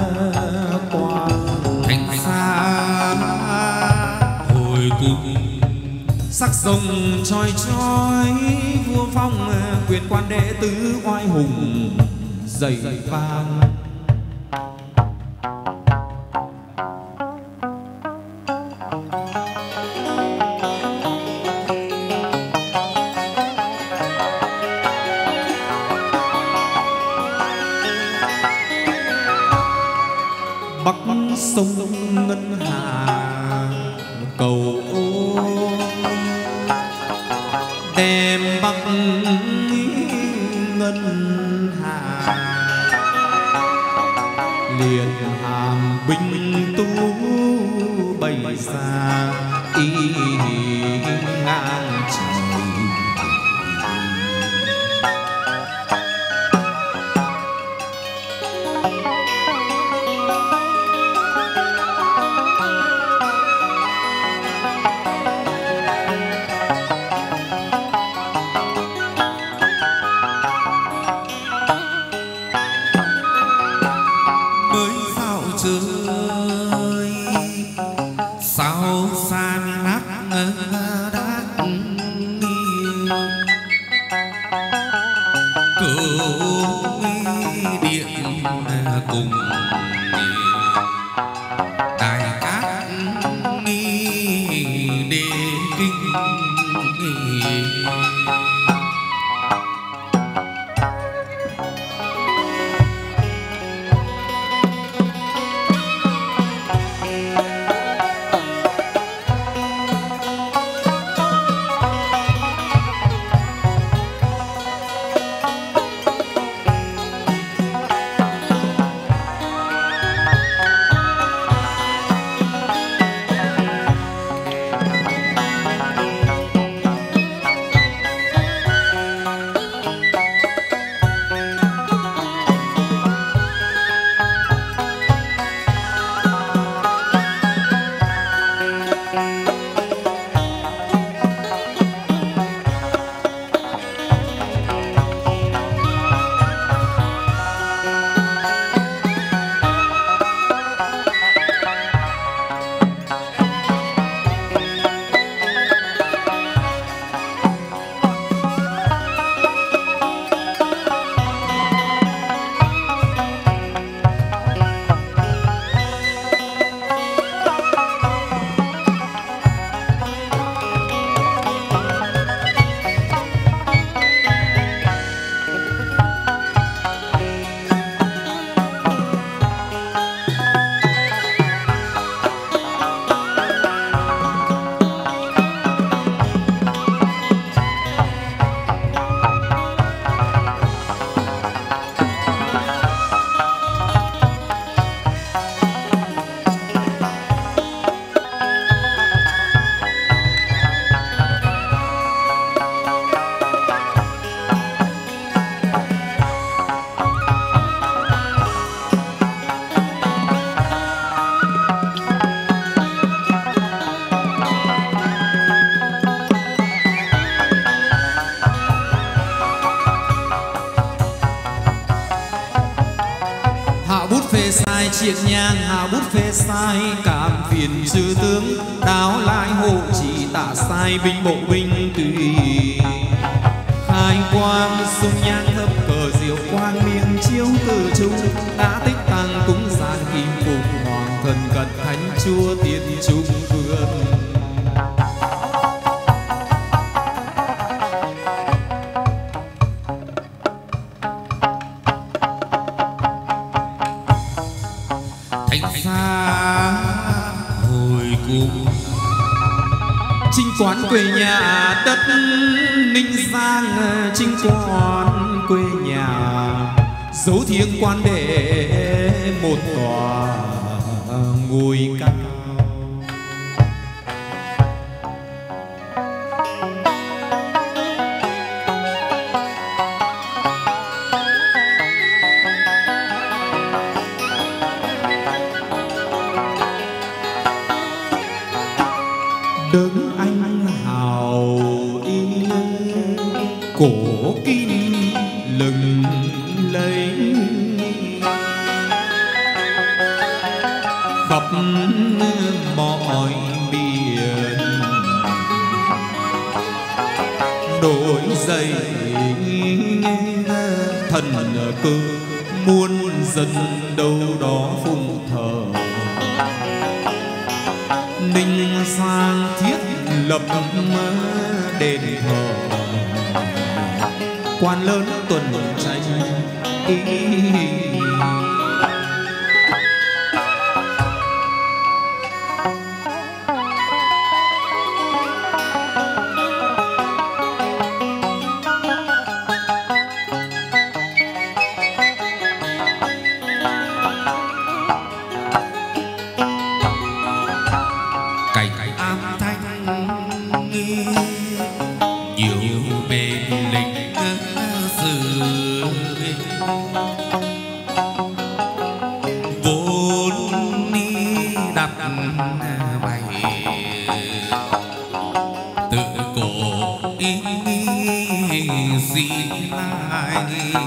Thành xa hồi cung, Sắc rồng chói chói vua phong, quyền quan đệ tứ oai hùng dày vang. Bắc sông ngân hà cầu ô, đem bắc ngân hà liền hàm binh tú bày ra y ngang trời. mới vào chơi sao xa lắc đắc nghiêng, cửu điện cùng đại cát đế kinh. chiếc nhang hào bút phê sai, cảm phiền sư tướng đáo lại hộ chỉ tả sai, binh bộ binh tùy khai quang sung nhang thấp cờ diệu quang miệng chiếu từ trung, đã tích tăng cúng gian kim phục hoàng thần cận thánh chúa tiên trung vương. Quán quê nhà đất Ninh Giang, chính quán quê nhà dấu thiêng quan đệ một tòa ngôi cao. Cổ kim lừng lấy khắp mọi miền, đổi dậy thần cơ muôn dân đâu đó phụng thờ. Ninh Giang thiết lập đền thờ, quan lớn tuần tranh cảnh am thanh nhiều bên lịch sử, vốn đi đặt bày tự cổ xin lại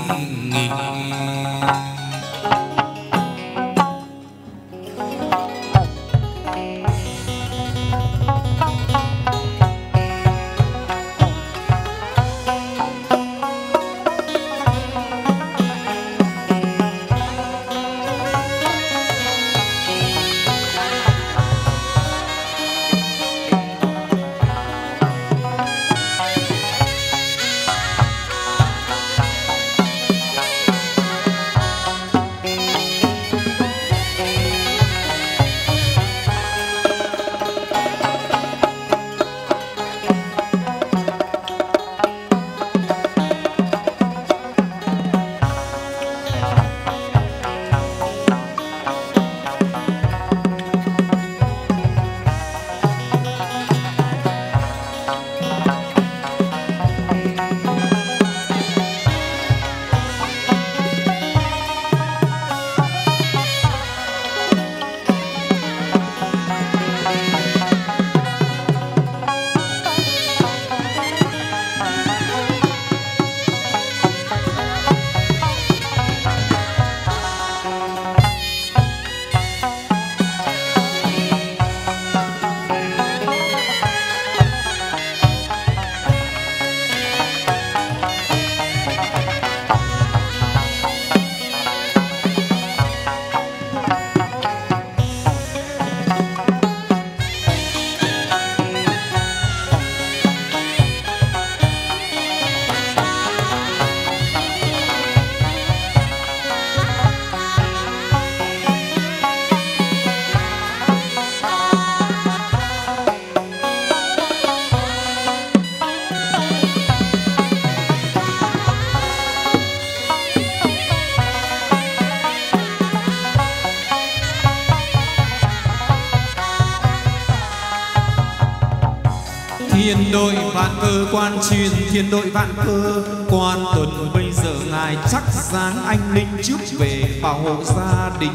Thiên đội vạn cơ quan truyền, thiên đội vạn cơ quan tuần, bây giờ ngài chắc dáng anh linh trước về bảo hộ gia đình.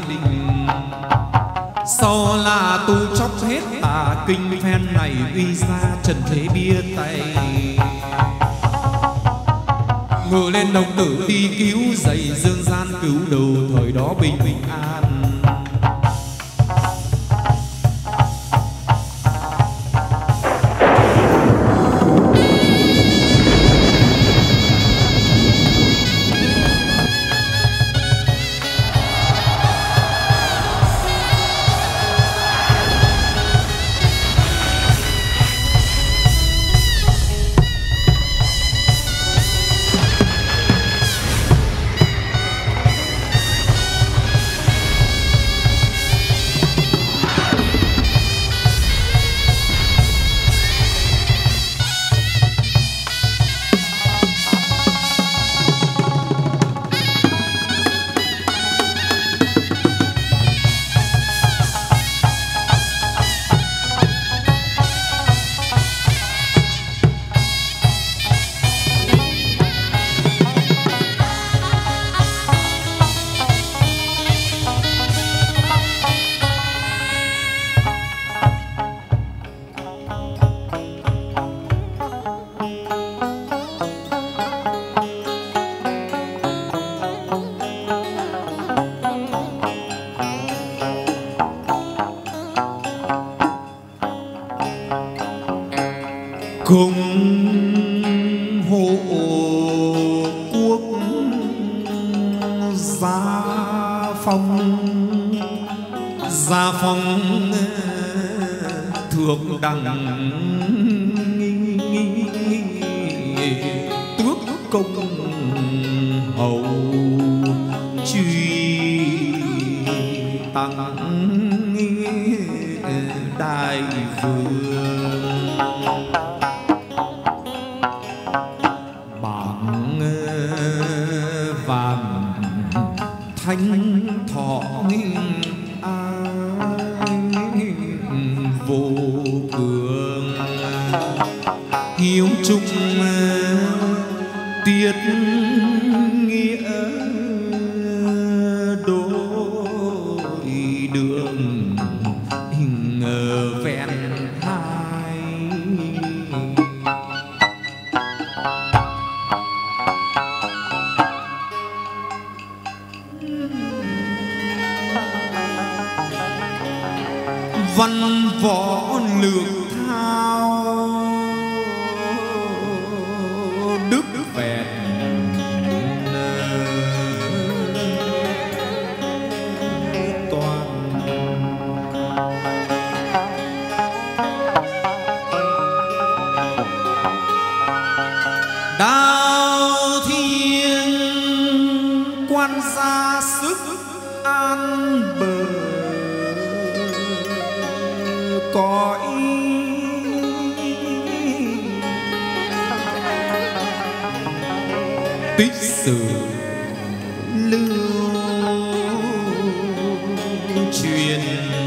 Sau là tu chóc hết tà kinh phen này uy ra trần thế bia tay. Ngự lên đồng tử đi cứu dậy dương gian cứu đầu thời đó bình bình an. cùng hộ quốc gia phong thượng đẳng tước công hầu truy tăng đại vương bảng vàng thanh thọ vô cường hiếu trung tiết nghĩa đôi đường hình vẹn hai văn võ lược thao đức vẹn toàn đao thiên quan gia sức an bờ cõi tích sử lưu truyền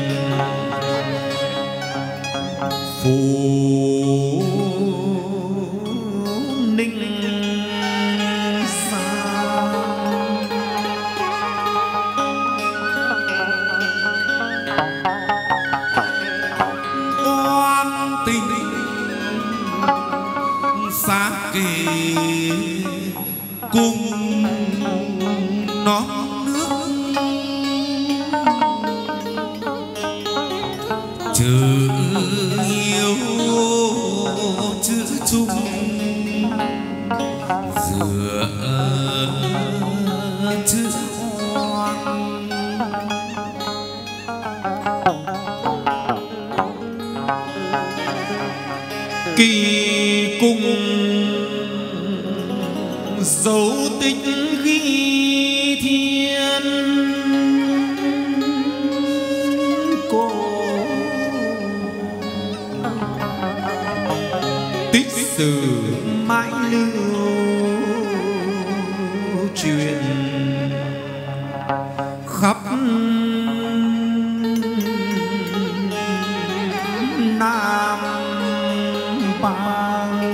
phù ninh xa kề cùng nó nước chữ yêu chữ chung giữa chữ oan kỳ cung dấu tích ghi thiên cổ tích sử mãi lưu truyền khắp Nam Bang.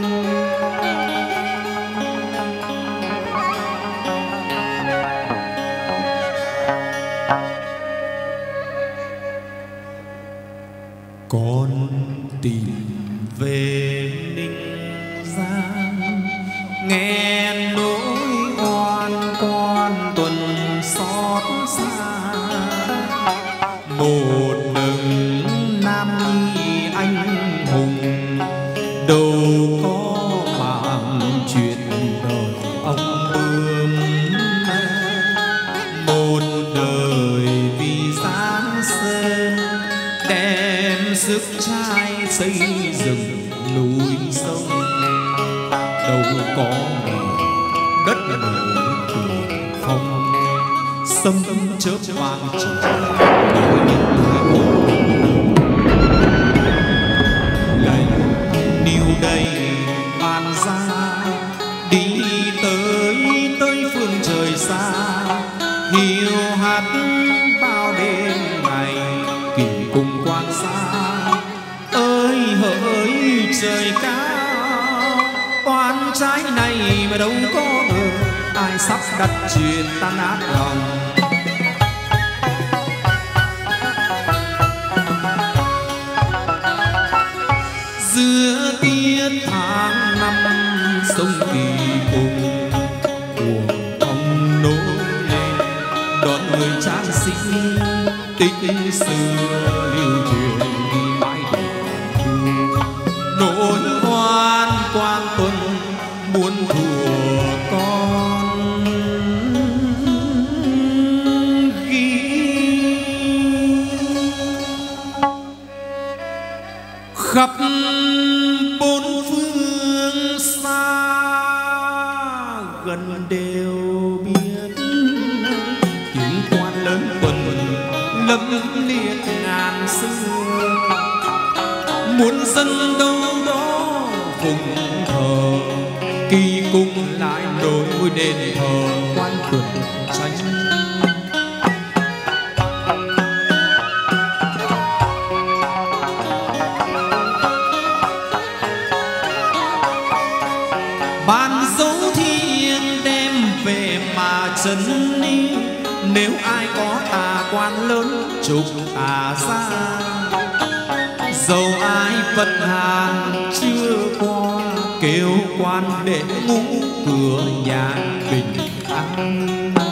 Con tìm về Ninh Giang nghe nỗi oan con tuần xót xa một đấng nam nhi anh hùng đâu có màng chuyện đời ông bướm một đời vì Giang Sơn đem sức trai xây dựng núi sông đâu có đất nổi cuồng phong sấm chớp vàng trời níu đầy bàn ra đi tới phương trời xa hiu hắt bao đêm ngày kỳ cùng quan xa ơi hỡi trời cao oan trái này mà đâu có ngờ ai sắp đặt chuyện tan nát lòng giữa tiết tháng năm sông kỳ cùng cuồng phong nổi lên đón người trang sinh tích xưa lưu truyền đi mãi đời khắp bốn phương xa gần đều biết tiếng quan lớn tuần lâm liệt ngàn xưa, muốn dân đâu đó phụng thờ kỳ cung lại nối ngôi đền thờ quan tuần tranh. Ban dấu thiên đem về mà trấn ni, nếu ai có tà quan lớn trục tà ra, dầu ai vận hàn chưa qua kêu quan để ngũ cửa nhà bình an.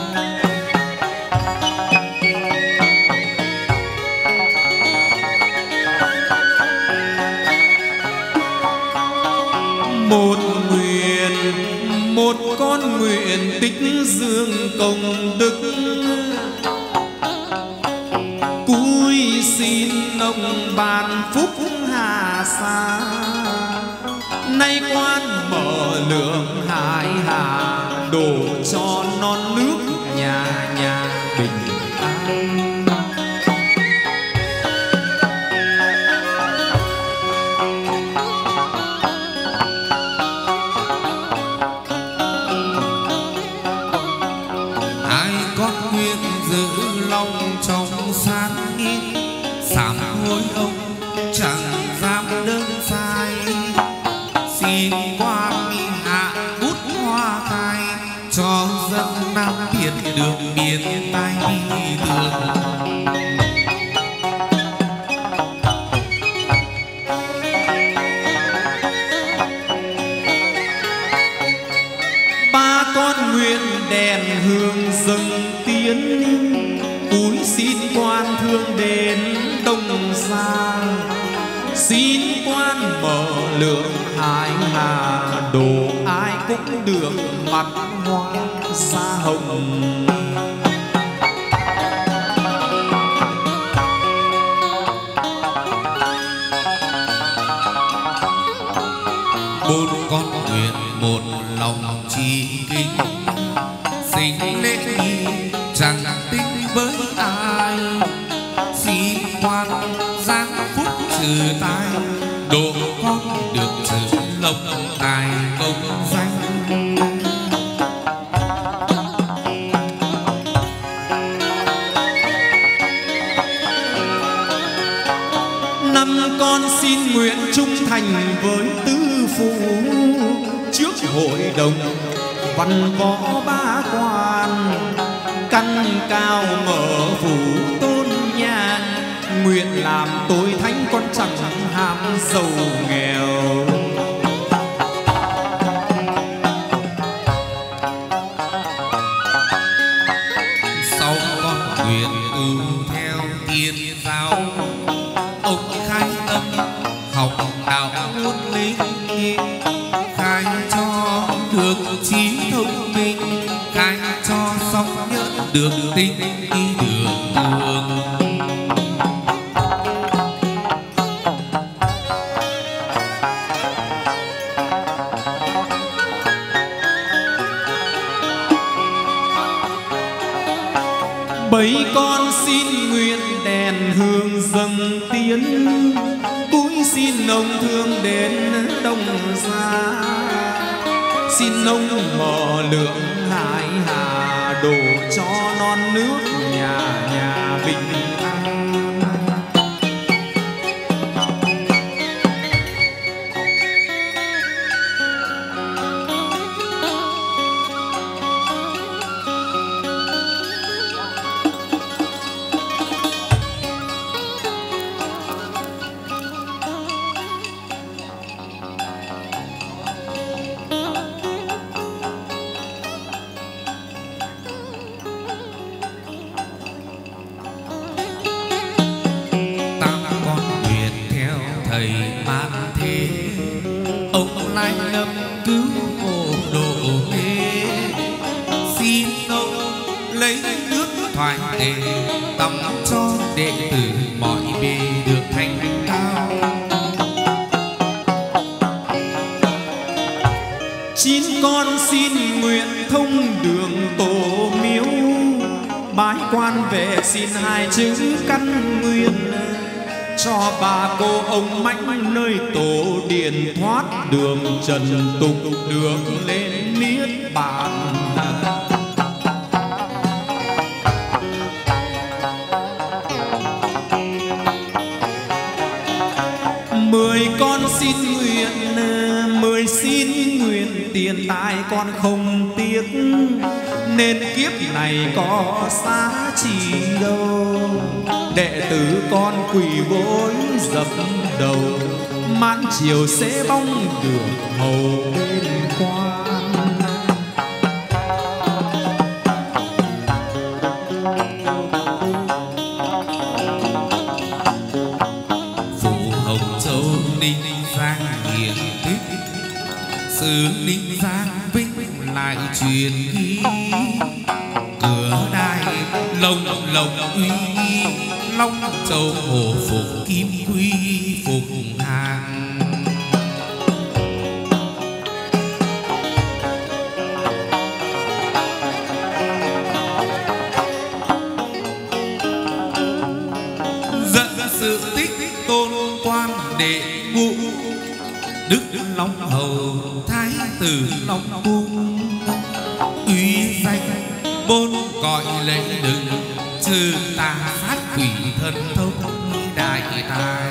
Một con nguyện tích dương công đức, cúi xin ông ban phúc hà sa, nay quan mở lượng hải hà đổ cho non nước nhà nhà bình an. Trong sáng nghi sám hối ông chẳng dám đơn sai, xin quan hạ bút hoa khai cho dân Nam biết được miền Tây tường. Ba con nguyện đèn hương dâng tiến, cúi xin quan thương đến đông xa, xin quan mở lượng hải hà đồ ai cũng được mặt hoa xa hồng. Bốn con nguyện một lòng chi kính, sinh lễ nghi chẳng tính với ai, xin quan giáng phúc trừ tai, độ con được trừ lộc tài công danh. Năm con xin nguyện trung thành với tứ phủ, trước hội đồng văn võ ba quan, căn cao mở phủ tôn nhang, nguyện làm tối thánh con chẳng ham giàu nghèo. Sau con nguyện tu theo tiên giáo, ông khai tâm học đạo muôn linh, khai cho được trí thông minh, khai cho song nhẫn được tinh đi đường đường. Bảy con xin nguyện đèn hương dâng tiến, cúi xin ông thương đến đông xa, xin ông mở lượng hải hà đổ cho non nước nhà nhà bình an. thoại tề tắm cho đệ tử mọi bề được thành cao. đường tổ miếu, bái quan về xin hai chữ căn nguyên, cho bà cô ông mãnh nơi tổ điện thoát đường trần tục được lên niết bàn. Mười con xin nguyện, mười xin nguyện tiền tài con không tiếc, nên kiếp này có xá chỉ đâu. Đệ tử con quỳ gối dập đầu, mãn chiều sẽ bóng được hầu bên quan. Phủ Hồng Châu Ninh Giang hiền tích, xứ Ninh Giang vinh lại truyền ghi. Cửa đài lồng lồng uy, Long Châu Hồ phục kim quy phục hàng. Dẫn sự tích tôn quan đệ ngũ, Đức Long Hầu Thái tử Long Cung. Uy danh bốn cõi lễ đừng, trừ tà phát quỷ thần thông đại tài.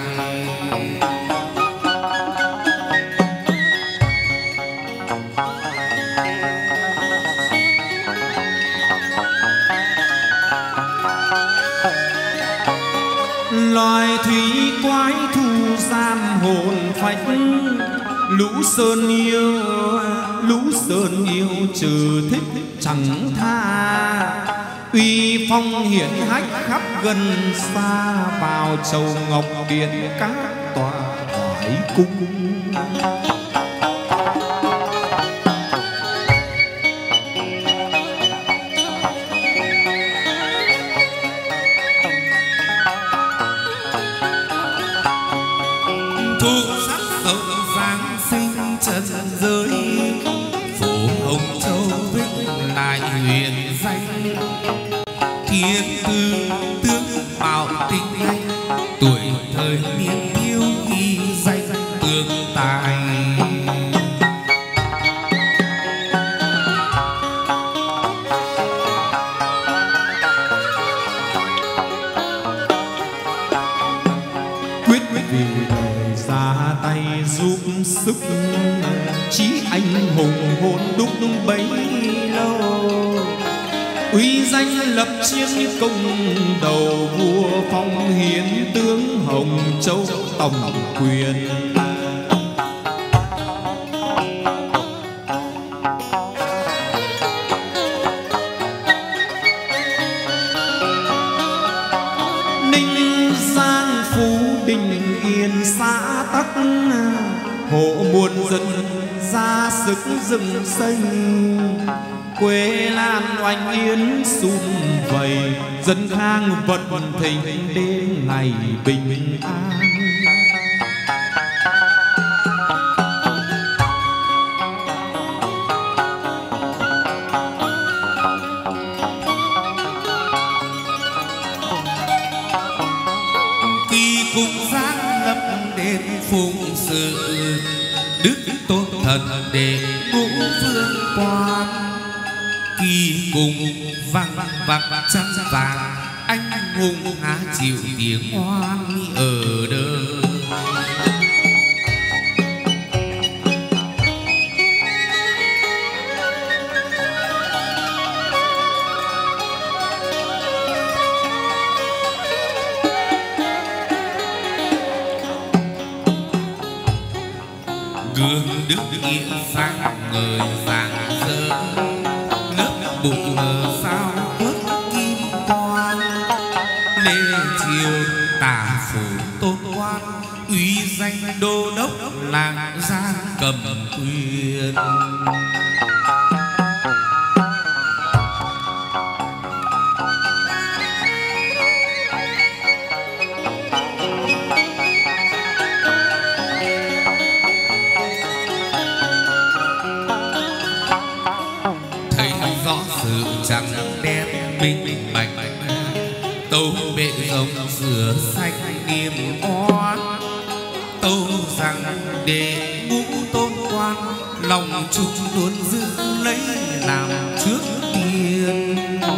Loài thủy quái thu giam hồn phách, lũ sơn yêu trừ thích chẳng tha. Uy phong hiển hách khắp gần xa, vào châu ngọc điện các tòa thoại cung. Thu sắc rộng giáng sinh trần giới, Phủ Hồng Châu vinh lại huyền danh. Thiên tư tướng bảo tinh anh, tuổi thời niên thiếu ghi danh tương tài. Quyết vì đời ra tay giúp sức, chí anh hùng hồn đúc bấy lâu. Uy danh lập chiến công đầu, vua phong hiến tướng Hồng Châu tổng quyền. Ninh Giang Phú Đình Yên xã Tắc, hộ muôn dân ra sức dựng xây. Quê Lan oanh yên sum vầy, dân khang vận thịnh đến ngày bình an. Kỳ cung giáng lập đền phụng sự, Đức Tôn Thần đệ ngũ phương quan. Kỳ cùng vang vang trăng vàng, anh hùng há chịu tiếng oan ở đời. Gương đức yên sang ngời vàng rỡ, lớp bụi mờ sao khuất kim quang. Lê triều tả phủ tôn quan, uy danh đô đốc làng Giang cầm quyền. rửa sạch niềm oán, tâu rằng để ngũ tôn quan lòng chúng luôn giữ lấy làm trước tiên.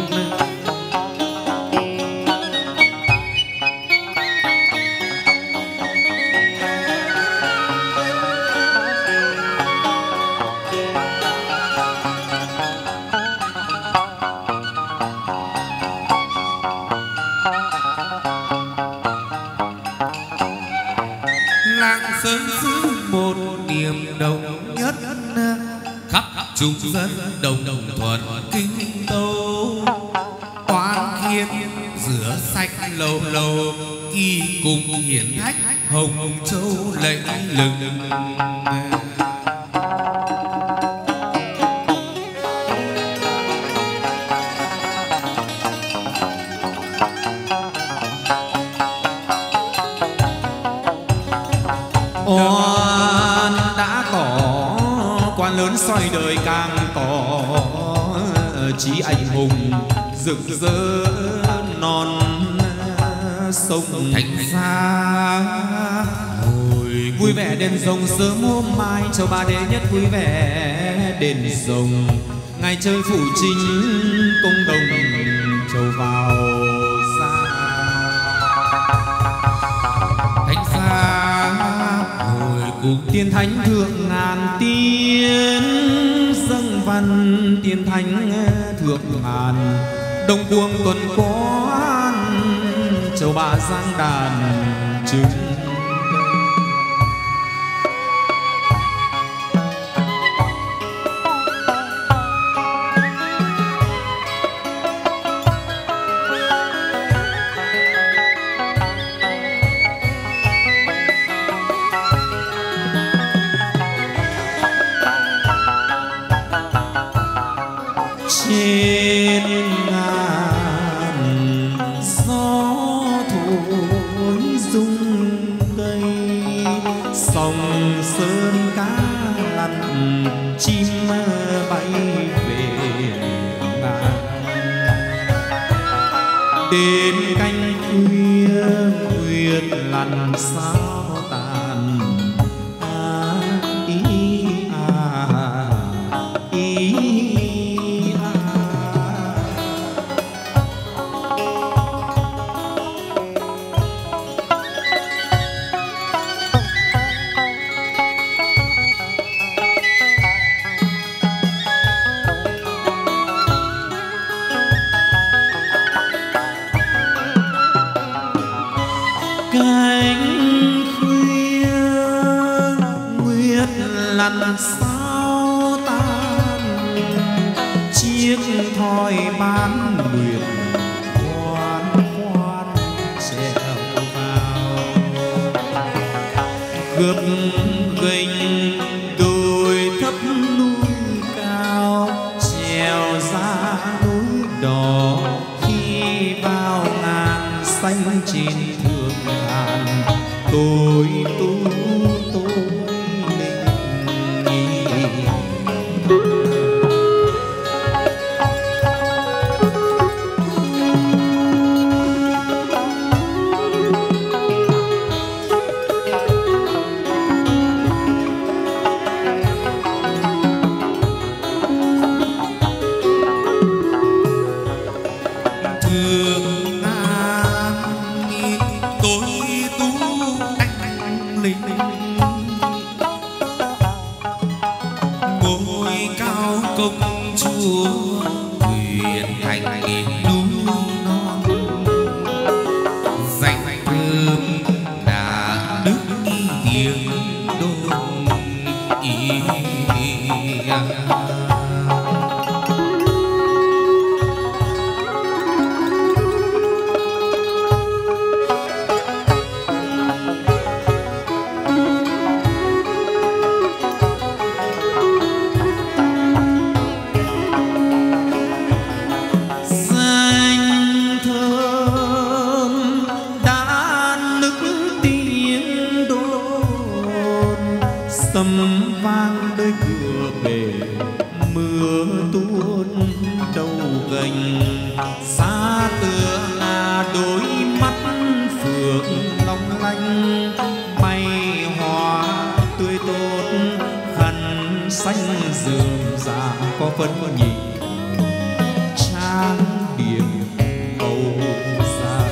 Lạng Sơn giữ một niềm đồng nhất, khắp chúng dân đồng thuận kinh tâu. Oan khiên rửa sạch lâu lâu, kỳ cùng hiển hách Hồng Châu lẫy lừng. Oan đã tỏ, quan lớn soi đời càng tỏ, chí anh hùng rực rỡ non sông Thành xa. Hồi vui vẻ đền rồng sớm hôm mai, châu Ba Đệ Nhất vui vẻ đền rồng. Ngày chơi phụ chính công đồng, châu vào xa. Thành xa Hồi cùng tiên thánh thượng ngàn tiên, dâng văn tiên thánh thượng ngàn. Đông cuồng tuần quán, châu Ba giang đàn trưng. Trên ngàn gió thổi rung cây, sông sơn cá lặn chim bay về ngàn. Đến canh khuya nguyệt lặn sao tàn, ý cánh khuya nguyệt lặn sao tan, chiếc thoi bán nguyệt khoan khoan trèo vào. Gập ghềnh đồi thấp núi cao, trèo ra núi đỏ. Khi vào ngàn xanh trên thượng ngàn, tôi thương an tôi tú anh linh. Ngôi cao công chúa huyền thành núi non, danh thơm đã đức tiếng đồn ý. danh thơm đã nức tiếng đồn, sấm vang nơi cửa bể mưa tuôn đầu gành. Xa tựa là đôi mắt phượng nước long lanh may hoa tươi tốt khăn xanh rườm rà có phấn nhị trang điểm bầu ra.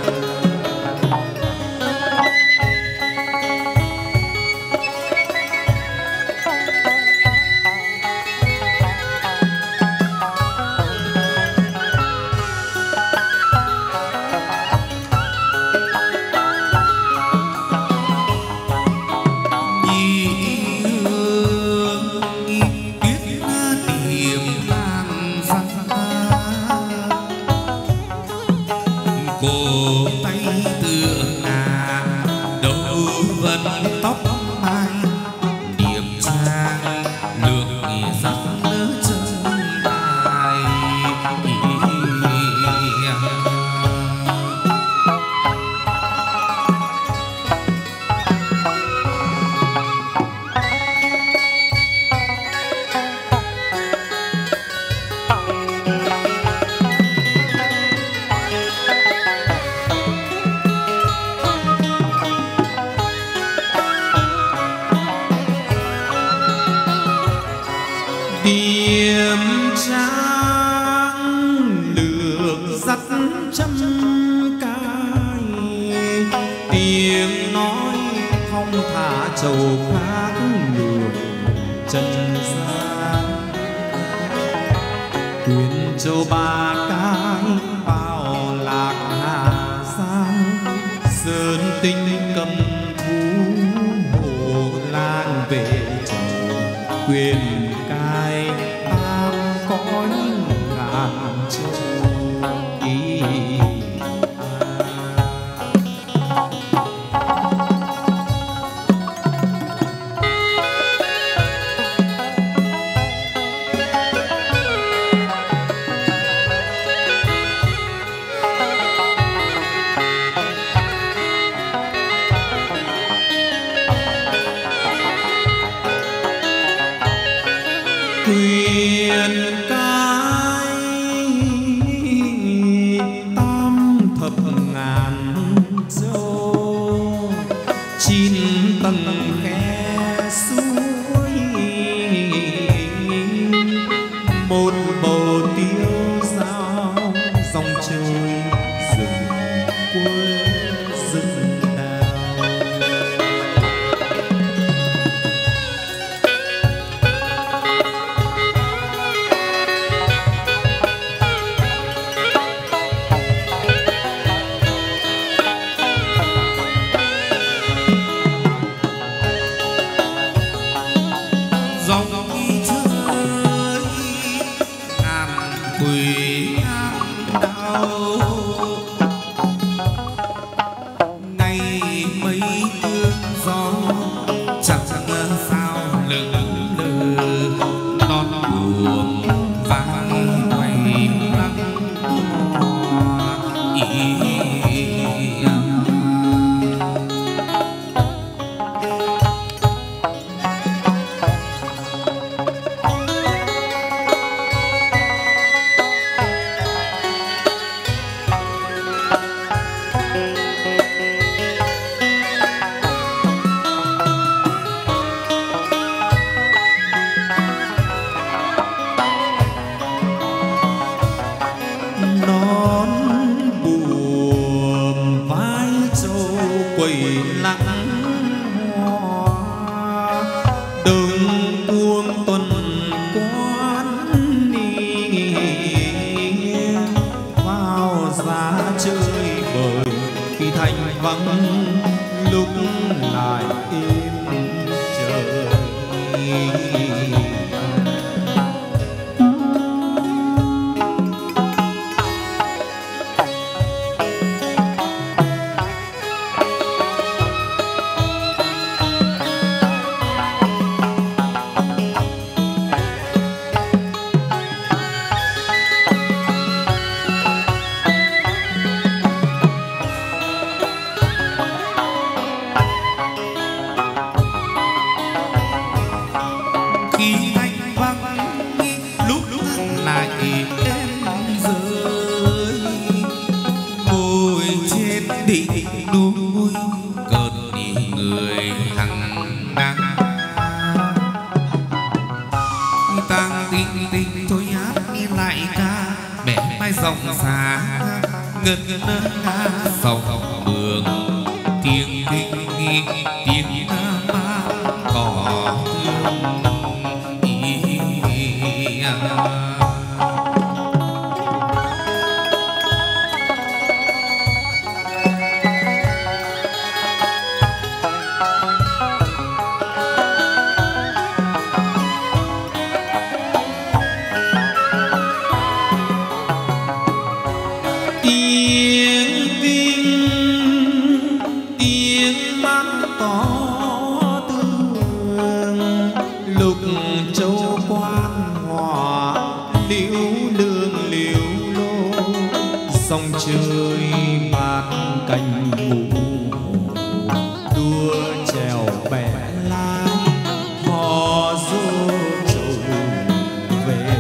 Điềm trang lược dắt trăm cái tiếng nói thong thả trầu khác lường trần gian quyền châu ba cái bao lạc hà giang sơn tinh cầm thú hồ lan về chầu quyền cai tam cõi ngàn châu ý. Quyền cai tam thập ngàn châu 9 tầng khe suối một bầu tiêu dao dòng trời rừng quê rừng đào. Lúc lại im trời người hằng năm tang tinh tinh thôi hát đi lại ca mẹ mai dòng xa ngân nga dòng mường tiếng kinh nghi tiếng ma cỏ thương ý chơi bát canh ngủ đua chèo bè lai hò dô trầu về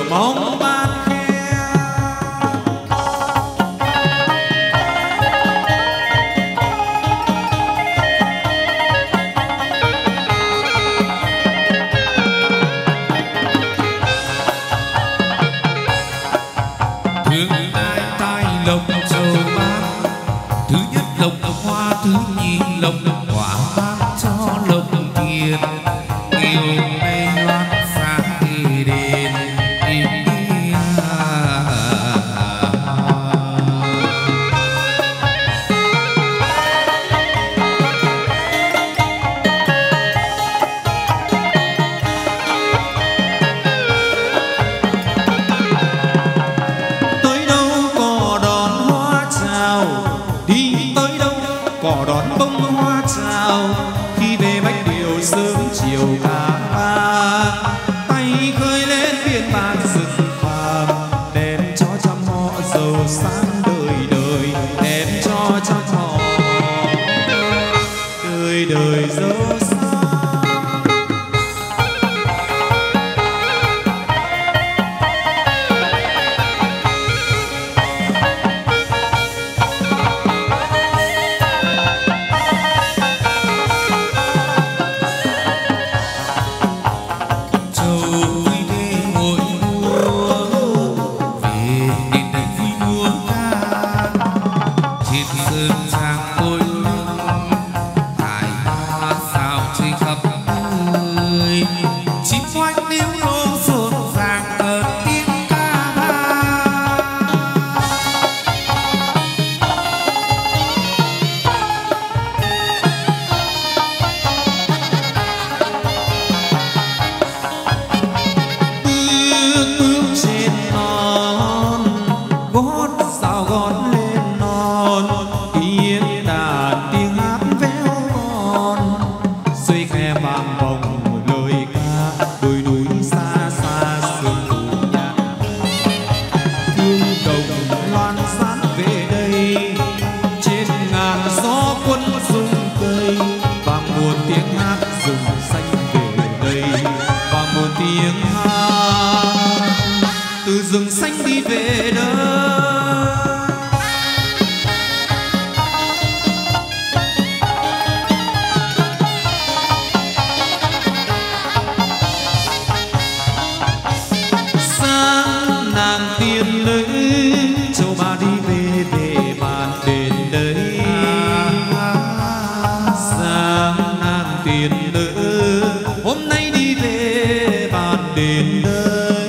mong ban thứ nhì lộc quả ban cho lộc tiền nhiều nay loan sáng thì đền tới đâu có đón hoa chào đi tới đâu cỏ đón bông hoa chào khi về bách điều sớm chiều cả ba tay khơi lên biển bạc rực vàng đem cho trăm họ giàu sang đời đời đem cho trăm họ đời đời giàu sang. Rừng xanh đi về đâu sáng nàng tiên nữ châu ba đi về để bàn đền đấy sáng nàng tiên nữ hôm nay đi về bàn đền đấy.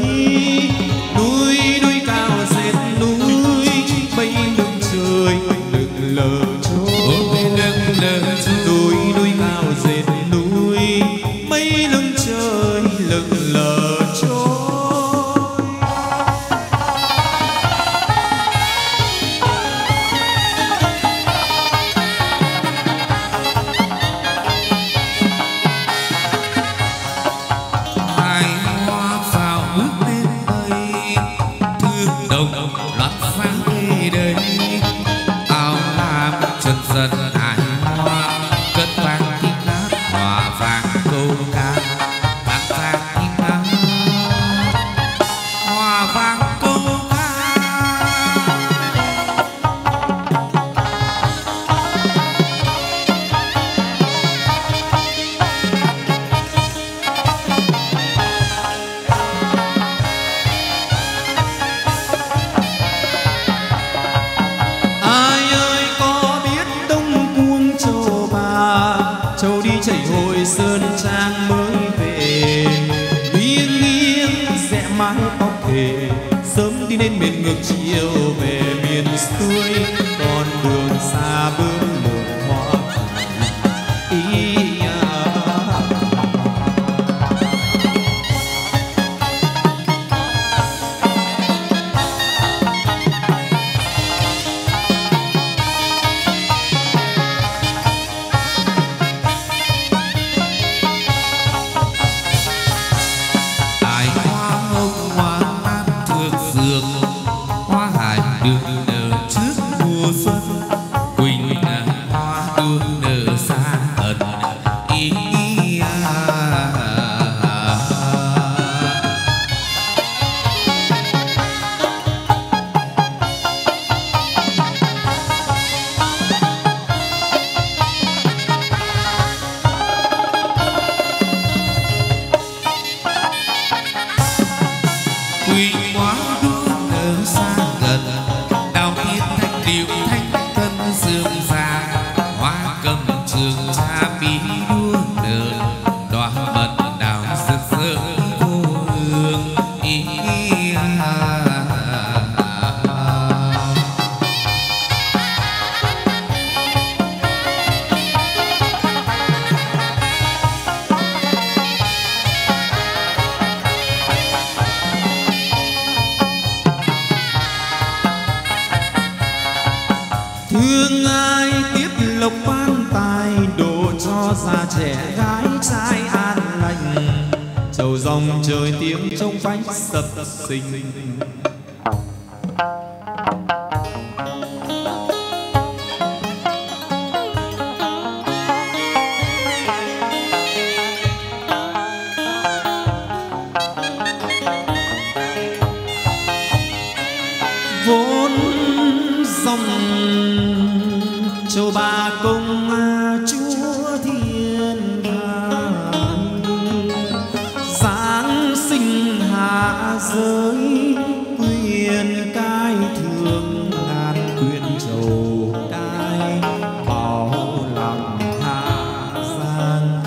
Châu đi chảy hội sơn trang mới về nghiêng nghiêng rẽ mái tóc thề sớm đi đến miền ngược chiều về miền xuôi con đường xa bướm một hoa ý đóa đua nở xa gần đào tiên thanh điệu thanh tân dương già hoa cầm trường cha bí đua nở đóa mật đào rực rỡ vô hương ý thương ai tiếp lộc ban tài độ cho già trẻ gái trai an lành trầu dòng trời tiếng trong vánh sập sinh vốn dòng châu ba công chúa thiên thần giáng sinh hạ giới quyền cai thương ngàn quyền trầu cai bảo lòng hạ giang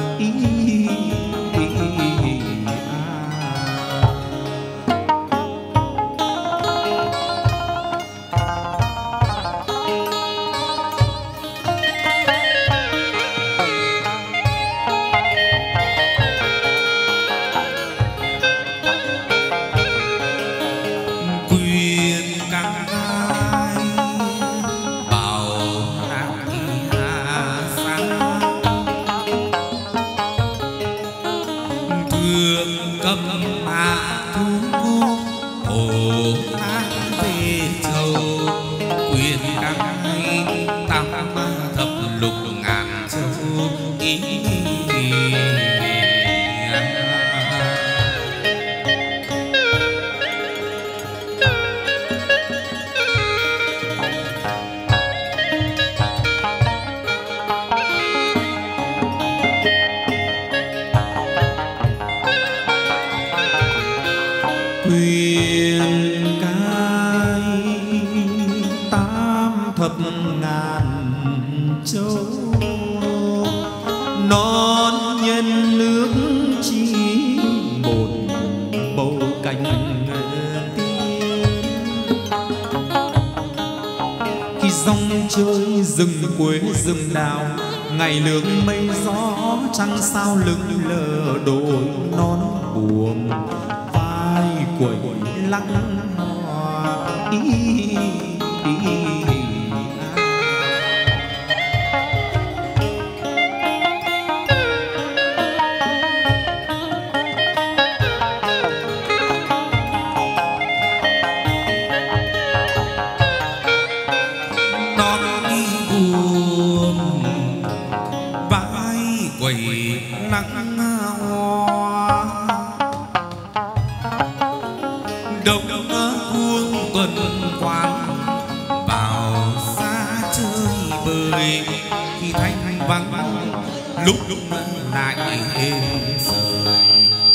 quyền cai tam thập ngàn châu non nhân nước chỉ một bầu cành tiên khi dòng chơi rừng quế rừng đào ngày lương mây gió trăng sao lững lờ đồi non buồm vai quẩy lăng hoa non đi buồm vai quẩy nắng hoa đông buông tuần quang vào xa chơi bời khi thanh vắng lúc lại êm rời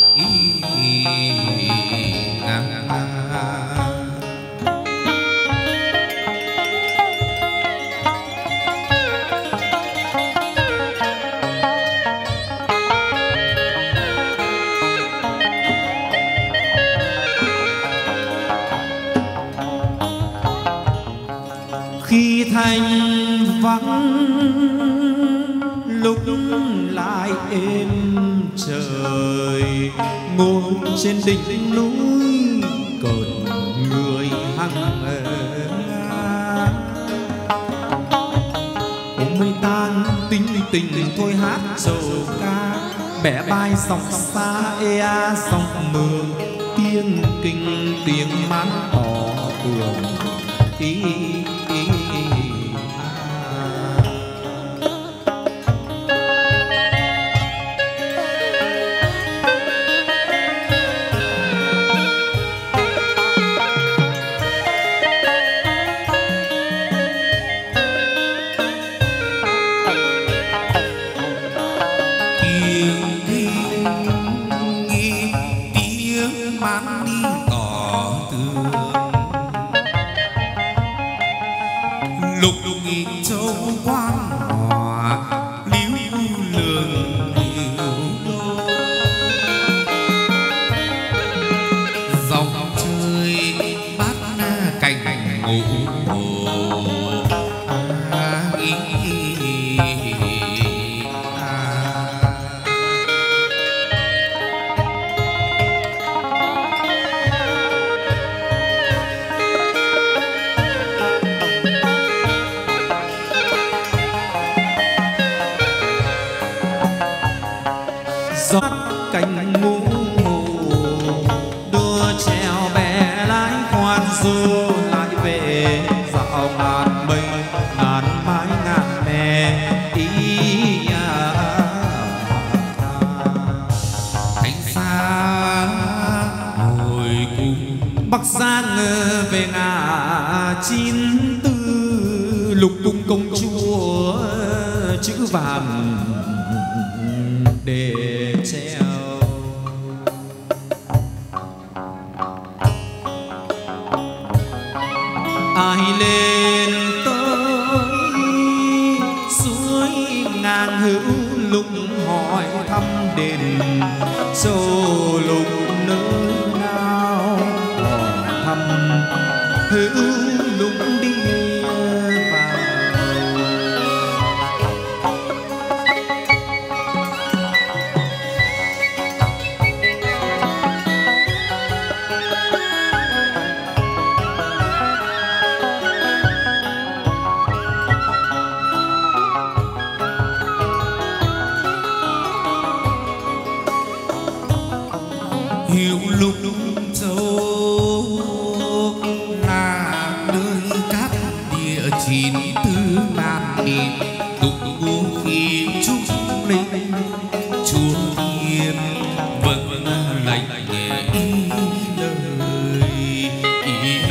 khi thành vắng lúc lại êm trời ngồi trên đỉnh núi cợt người hằng ôm mây tan tính tình thôi hát trầu ca bẻ bai dòng xa ea dòng mường tiếng kinh tiếng mán tỏ tường tiếng mán đi tỏ tường lục nghìn châu quan hòa liễu lường dòng chơi bát cành ngủ gió cành ngũ đưa treo bè lái khoan du lại về dạo ngàn mây ngàn mái ngàn bè ý thành xa hồi cùng Bắc Giang về ngả chín tư lục cung công chúa chữ vàng để treo. Ai lên tới suối ngang hữu lục hỏi thăm đền châu lục nơi nào hỏi thăm hữu lục đi hiểu lục châu là nơi các địa chín tư ngàn nghìn tục ngũ khí trúc linh chúa tiên vâng lệnh nghe ý lời ý.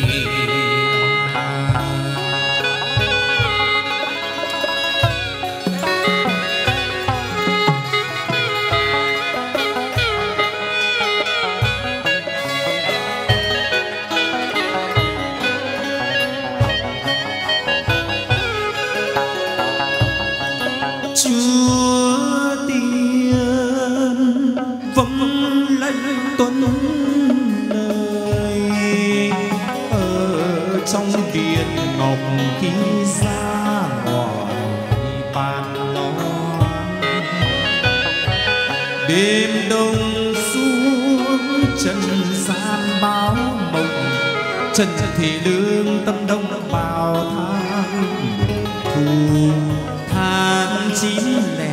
Chúa tiên vâng lệnh tuân lời ở trong điện ngọc khi ra ngoài bàn loan đêm đông xuống trần gian báo mộng trần thì lương tâm đông bào tháng thu tháng 910.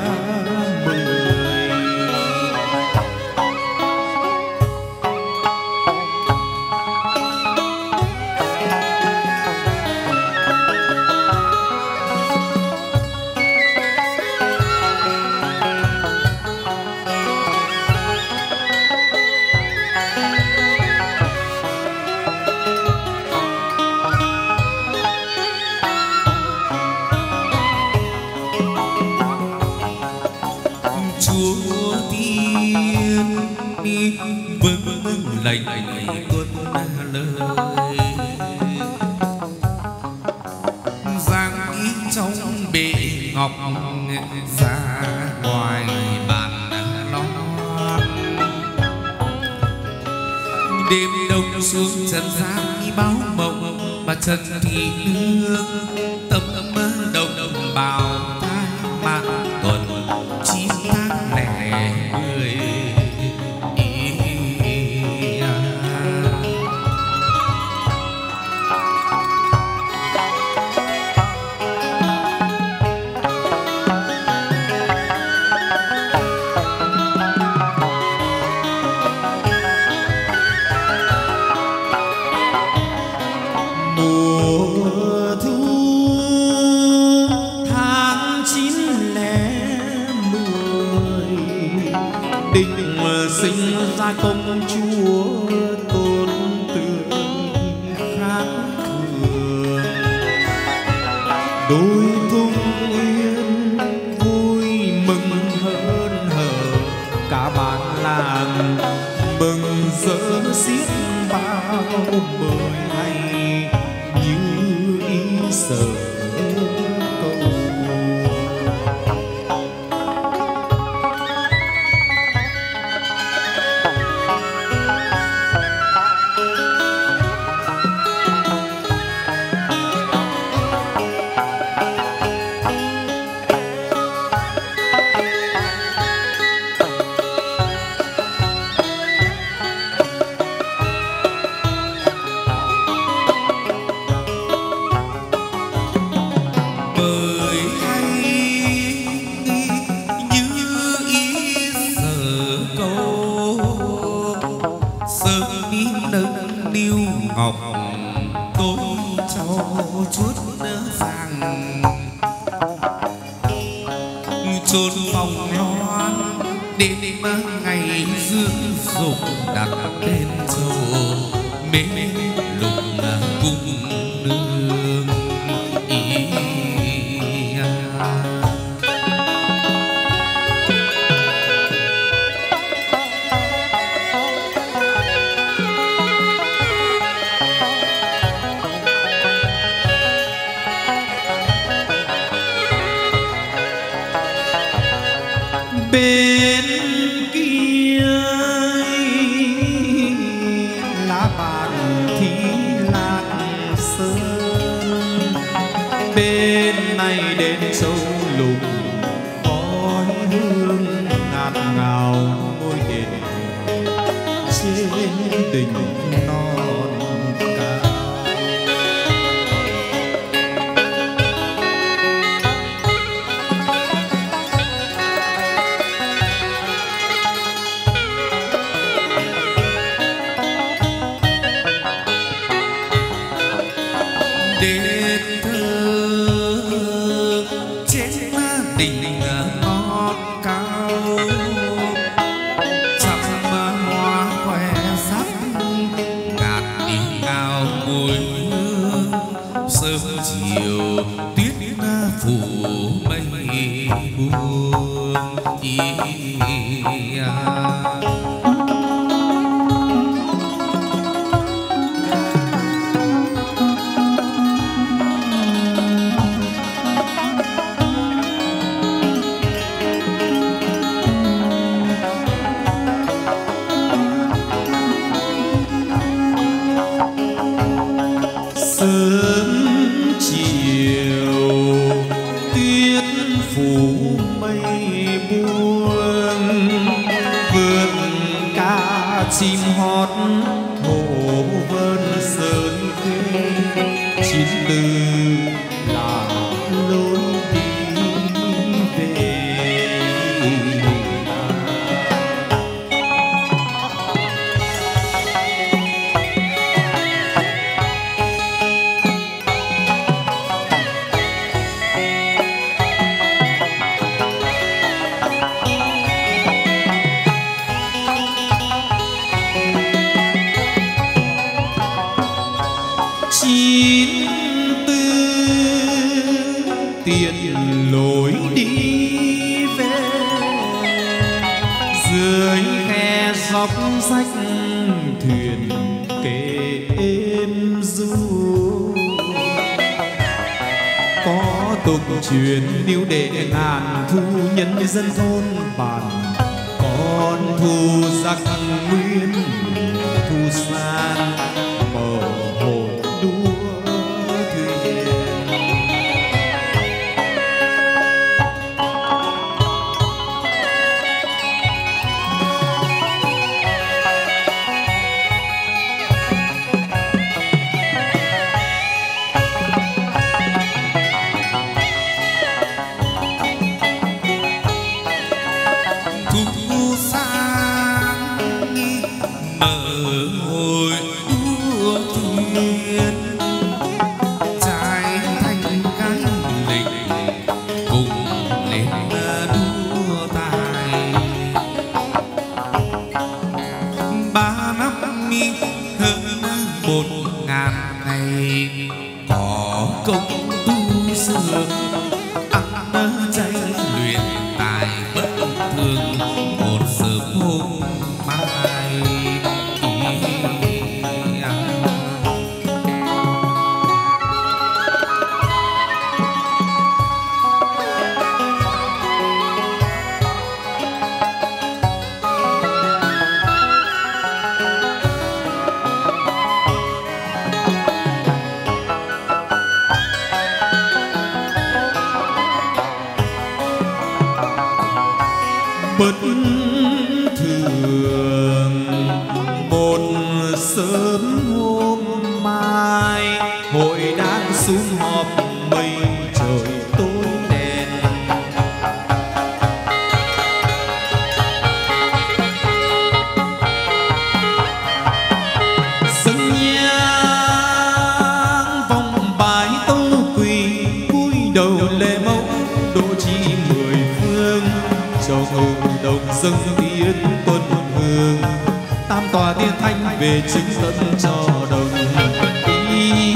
Chúa tiên đi vâng lệnh tuân lời giang ý trong bệ ngọc ra ngoài bàn loan đêm đông xuống trần gian đi báo mộng mà trần thị nương tâm đồng bào tha mạng tuần 9 tháng lẻ 10 mùa thu tháng 910 định sinh ra công chúa tôn tường khác thường đôi thung yên vui mừng hơn hở cả bản làng mừng rỡ xiết bao mời hay như ý sợ niu ngọc tôi cho chút vàng chôn vòng loan đến ngày dương dục đặt tên dầu mê lục cung nương ý. Bên kia lá bàn thí lạc sơn, bên này đến sâu lục khói hương ngạt ngào ngôi đền trên đỉnh non cao. Đền thờ trên đỉnh ngót cao, trăm hoa khoe sắc ngạt đi ngào mùi hương. Sớm chiều tuyết phủ mây buông ý. Sớm chiều tuyết phủ mây buông, vườn ca chim hót hồ vân sơn khê. Chín từ là lối đi về. Chín tư tiền lối đi về, dưới khe dốc rách thuyền kề êm du. Có tục truyền níu đệ ngàn thu nhân dân thôn bản, con thu giặc nguyên thu san mở hồ đua thuyền. Thu sang nở hồi đua thuyền, trai thanh cánh lịch cùng lên đua tài. 3 năm mi hơn 1000 ngày, có công tu sướng ăn chay luyện tài bất thường. Một sớm hôm mai bất thường. Một sớm hôm mai, hội đang sum họp mây trời tối đen. Dâng nhé nộp dâng tiến tuần hương, tam tòa tiên thanh về chứng tân cho đồng ý.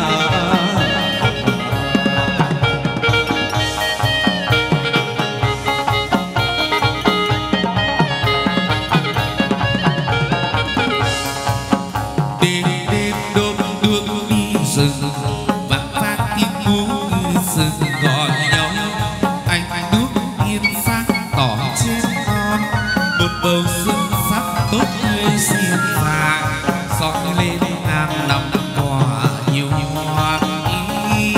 bầu xuân sắc tốt tươi xiên vàng soi lên ngàn năm quả nhiều hoa ý.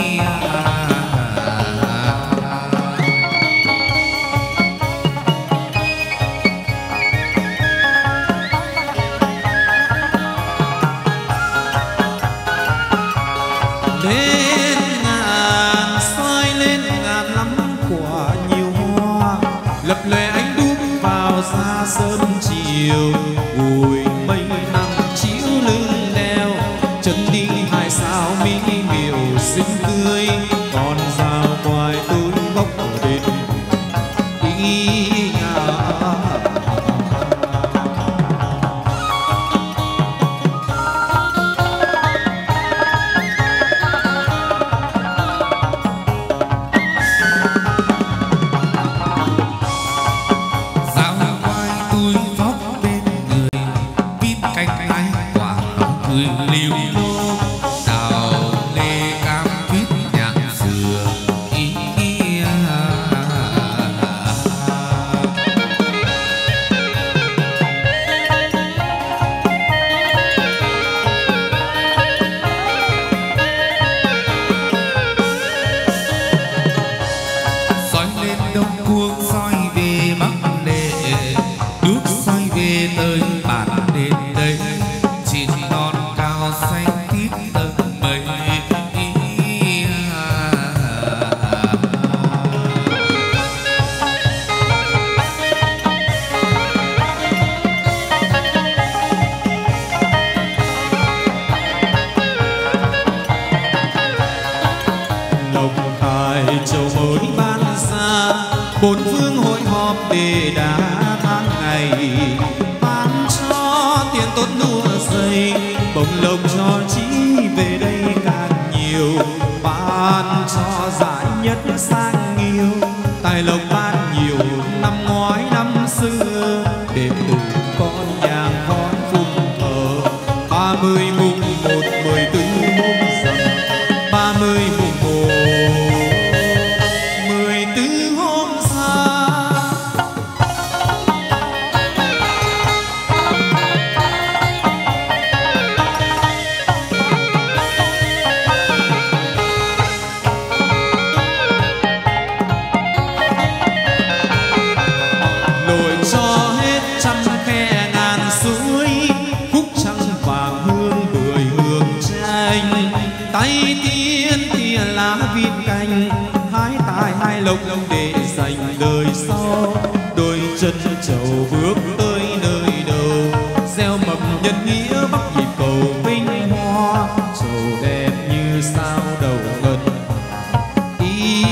Lên ngàn soi lên ngàn năm quả nhiều hoa, lập lòe ánh đuốc vào xa sớm chiều, bụi mây nắng chiếu lưng đèo, chân đi hai sao mỹ miều xinh tươi, còn rào ngoài tôi bốc đền ý nhà. Bốn phương hội họp để đá tháng ngày, ban cho tiền tốt lúa dày, bồng lộc cho chí về đây càng nhiều, ban cho giải nhất sang nhiều, tài lộc ban nhiều năm ngoái năm xưa, đêm đủ con nhang con phụng thờ, 30 mùng 1 14 hôm rằm, 30 mùng 1 tay tiên tia lá viên cành, hái tài hai lộc để dành đời sau, đôi chân trầu bước tới nơi đầu, gieo mầm nhân nghĩa bắc nhịp cầu vinh hoa, trầu đẹp như sao đầu ngân ý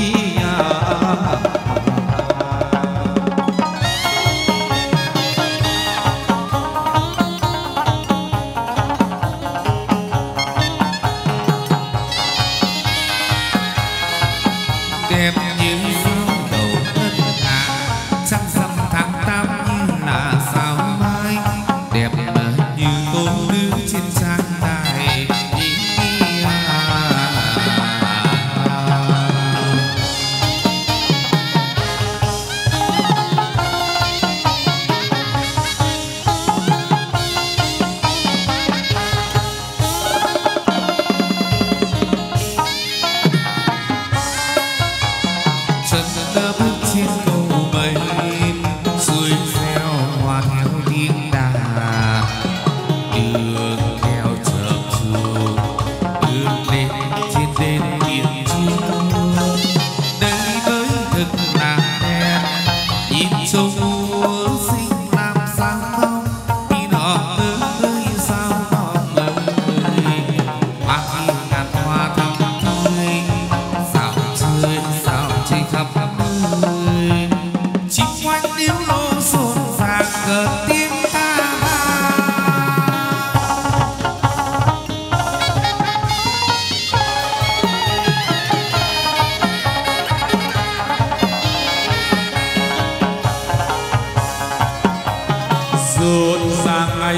đẹp như sao đầu ngân hà, trăng rằm tháng 8 như là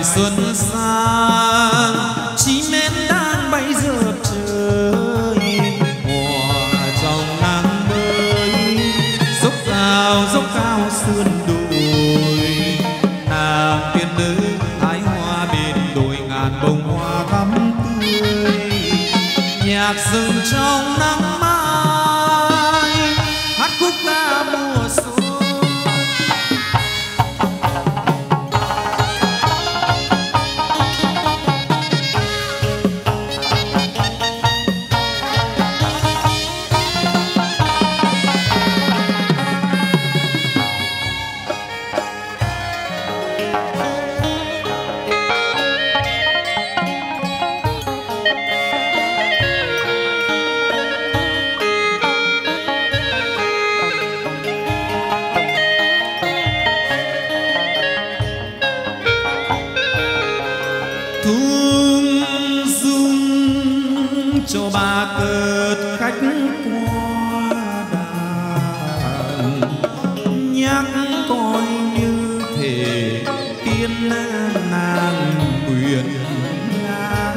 ngày xuân sang chim én đang bay dợp trời, hòa trong nắng mới dốc cao sườn đồi. Nàng tiên nữ hái hoa bên đồi ngàn bông hoa thắm tươi, nhạc rừng trong nắng mai hát khúc ca mùa xuân. Cho ba cợt khách qua đàn, nhắc coi như thể tiên nàng nguyện nga.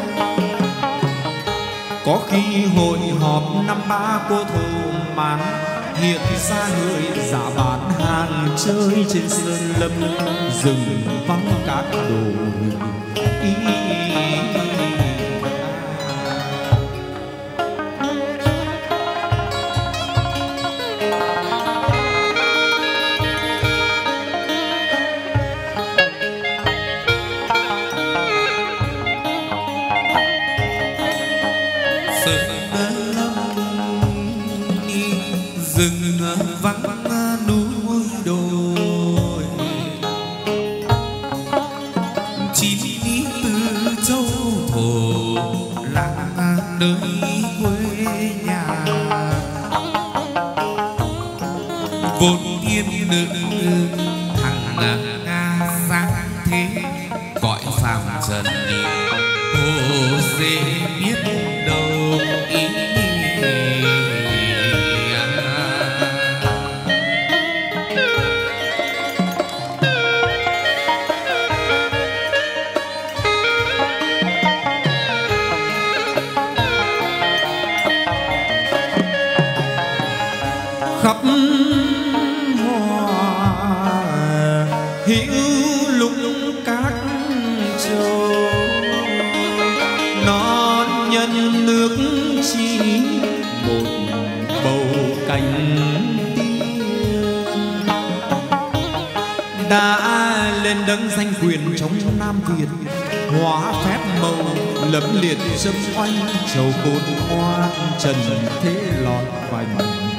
Có khi hội họp năm ba cô thôn màn, hiện ra người giả bán hàng chơi trên sơn lâm rừng vắng các đồi. Rừng vắng núi đồi, chín từ châu thổ làng nơi quê nhà. Vốn yên nữ thằng Nga sáng thế, gọi phàm trần hồ dễ biết đâu ý. Khắp hoa hữu lục các châu, non nhân nước chỉ một bầu cành tiên. Đã lên đấng danh quyền trong Nam Việt, hóa phép màu lẫm liệt châm oanh trầu côn hoa trần thế lọt vành.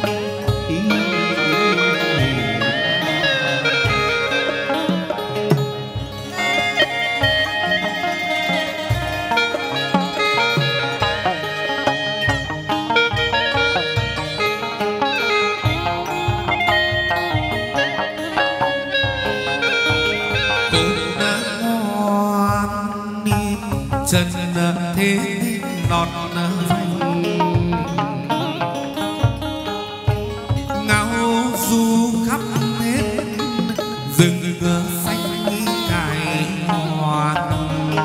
Chân thế nọt vành, ngao du khắp hết rừng xanh cài hoàn.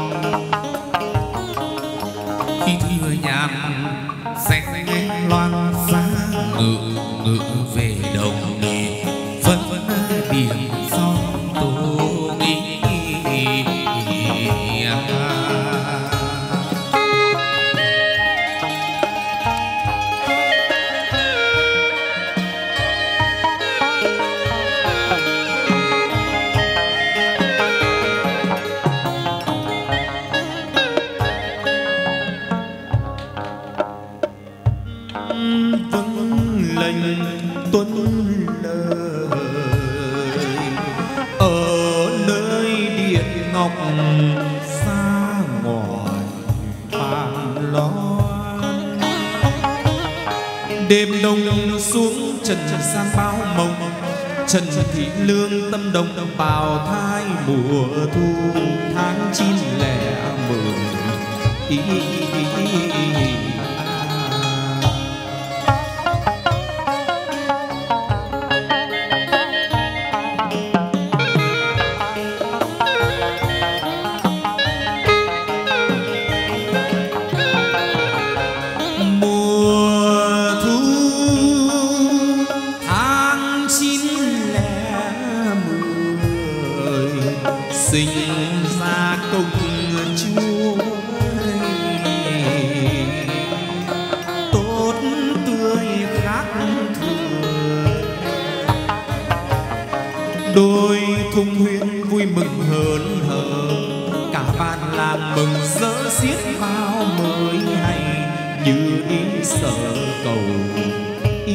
Khi thừa nhàn xanh loan giá ngự ngự về đồng đi, vẫn điểm son tô nghi. Vâng lệnh tuân lời ở nơi điện ngọc xa ngoài Bàn Loan. Đêm đông xuống trần gian bao mộng, Trần Thị Lương tâm đồng bào thai mùa thu, tháng 9 lẻ 10. đôi thung huyên vui mừng hớn hở, cả ban làng mừng rỡ xiết bao mới hay như ý sở cầu ý.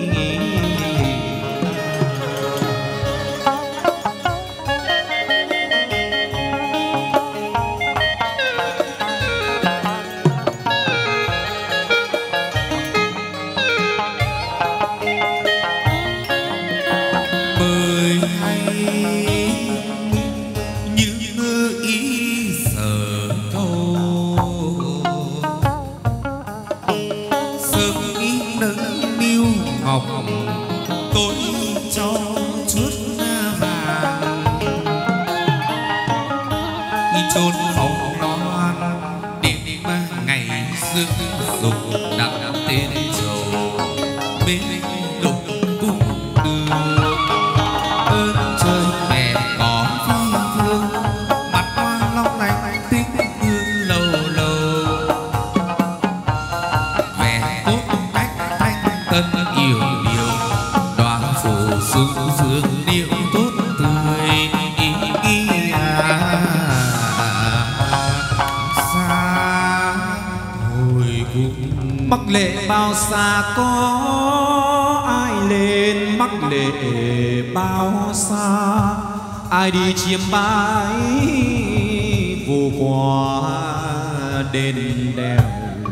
Mắc lệ bao xa có ai lên, mắc lệ bao xa ai đi chiêm bái vô qua đền đèo.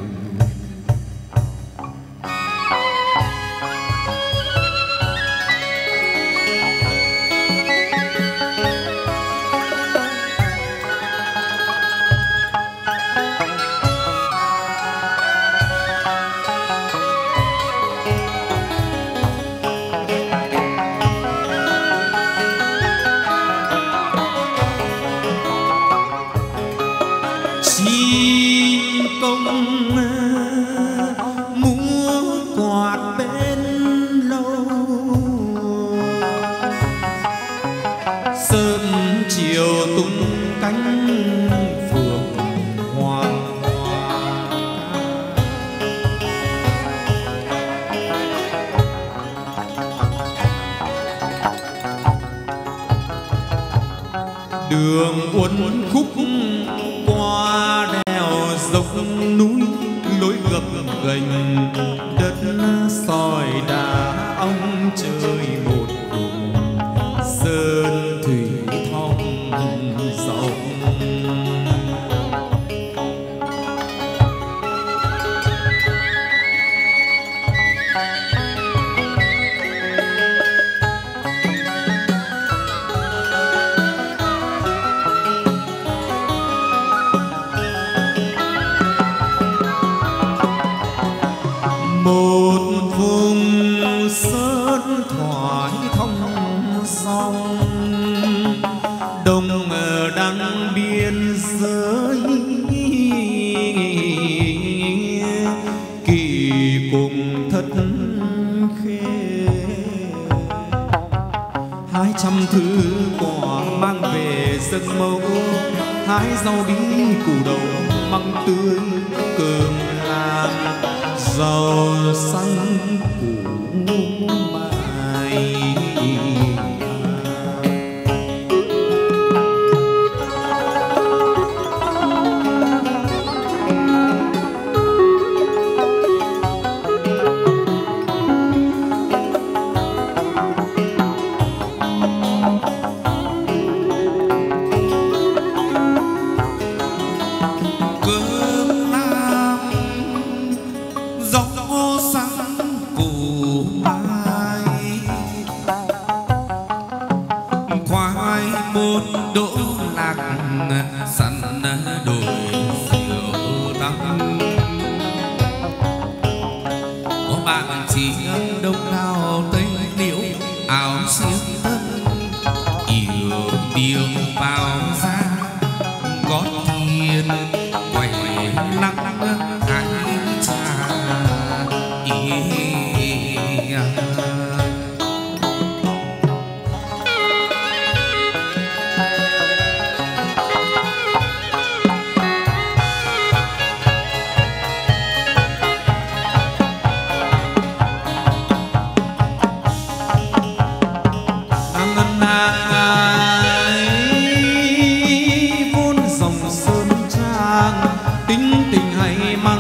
Đường uốn khúc qua đèo dốc núi, lối gập ghềnh đất sỏi đá ong chơi một vùng sơn thủy thong rộng. Một vùng sơn thoải thông dòng, đông đăng biên giới kỳ cùng thất khê. 200 thứ quả mang về dân mẫu, hái rau bí củ đậu măng tươi cơm làm rau xanh củ mai.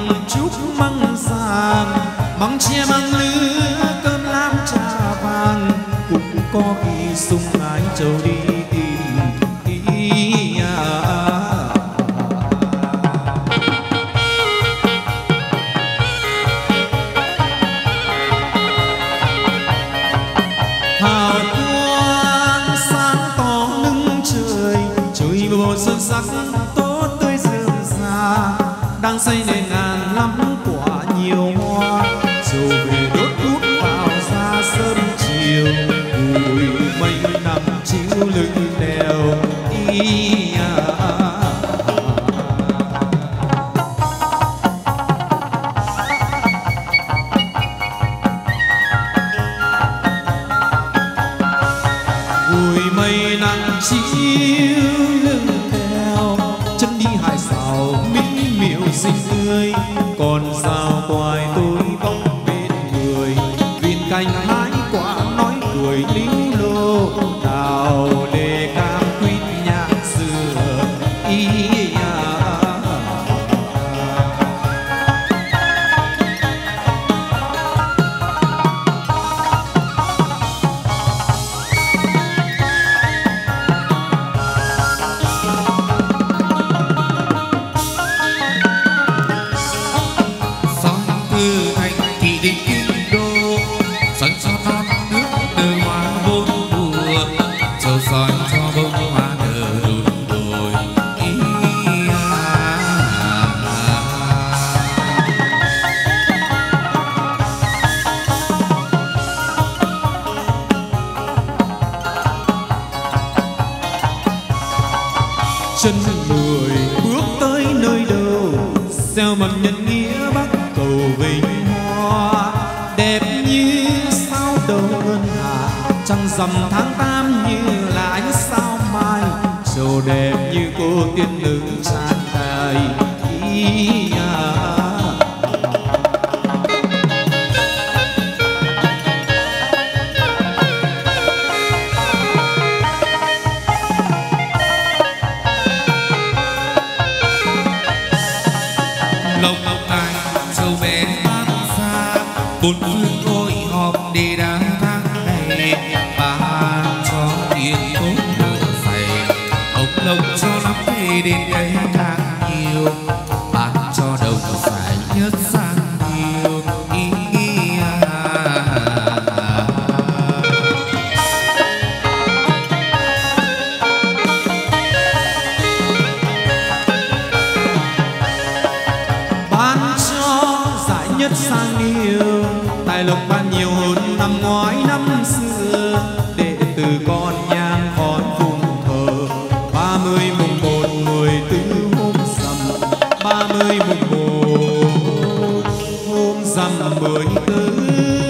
chúc măng sàng, măng chia măng lứa cơm lam trà vàng, cũng có khi sung ái châu đi tìm ý hào quang sáng tỏ nâng trời, trời mùa xuân sắc tốt tươi rừng già, đang xây nên ngàn lắm quả nhiều hoa, rồi về đốt hút vào ra sớm chiều, bụi mây nằm chiếu lưng đèo ý bụi mây nằm chiếu lưng đèo, chân đi hải xào mỹ miều xinh tươi, còn sao quài tôi vong bên người, viên cành hái quả nói cười líu lô, đào lê cam quýt nhang dừa ý Sóng từ thành thị đến kinh đô, sẵn cho non nước từ hoa bốn mùa, sầu soi cho bông hoa nở đùn đồi chân người bước tới nơi đâu, gieo mầm nhân nghĩa bắc cầu vinh hoa, đẹp như sao đầu ngân hà, trăng rằm tháng 8 như là ánh sao mai, trầu đẹp như cô tiên nữ tràn đầy ý lộc tài châu bé tan xa, bốn phương ngồi họp để đá tháng này, ban cho tiền tốt nợ dày, ông lộc cho lắm về đến đây càng nhiều, ban cho đồng phải nhất sang nhiều ý ban cho giải nhất sang nhiều, tài lộc ban nhiều hơn năm ngoái năm xưa, đệ tử con nhang khói phụng thờ, 30 mùng 1 14 hôm rằm, 30 mùng 1 hôm rằm 14.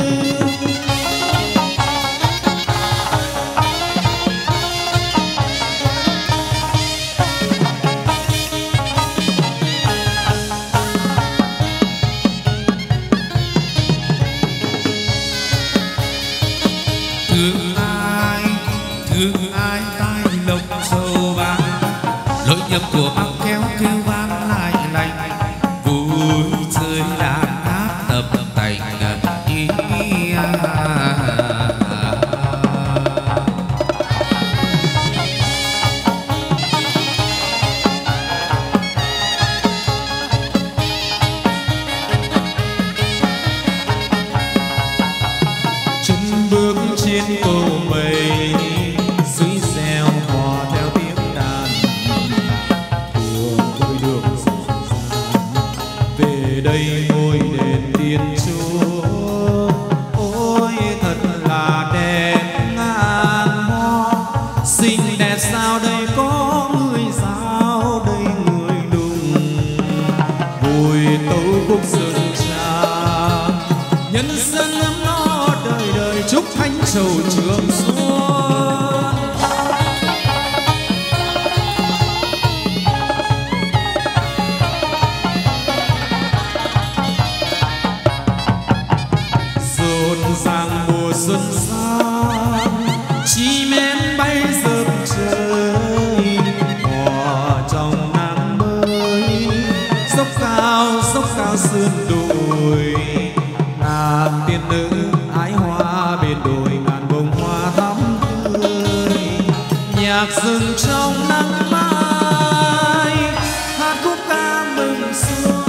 thương ai tai lộc sầu vàng, lối nhầm của bác kéo kêu vang lại lành, vui chơi đàn hát tập tành ý chân bước trên cầu mây, dưới reo hò theo tiếng đàn, thường tôi được dịu dàng về đây ngôi đền Thiên Chúa. Ôi thật là đẹp ngàn hoa, xinh đẹp sao đây có người giao đây người đùng, vui tấu khúc rừng trà, nhân dân ấm no đời đời chúc thanh trầu trường xuân. Rộn ràng mùa xuân sang, chim én bay rợp trời, hòa trong nắng mới dốc cao dốc cao sườn đồi. Nàng tiên nữ ái hoa bên đồi, ngàn bông hoa thắm tươi. Nhạc rừng trong nắng mai, hát khúc ca mừng xuân.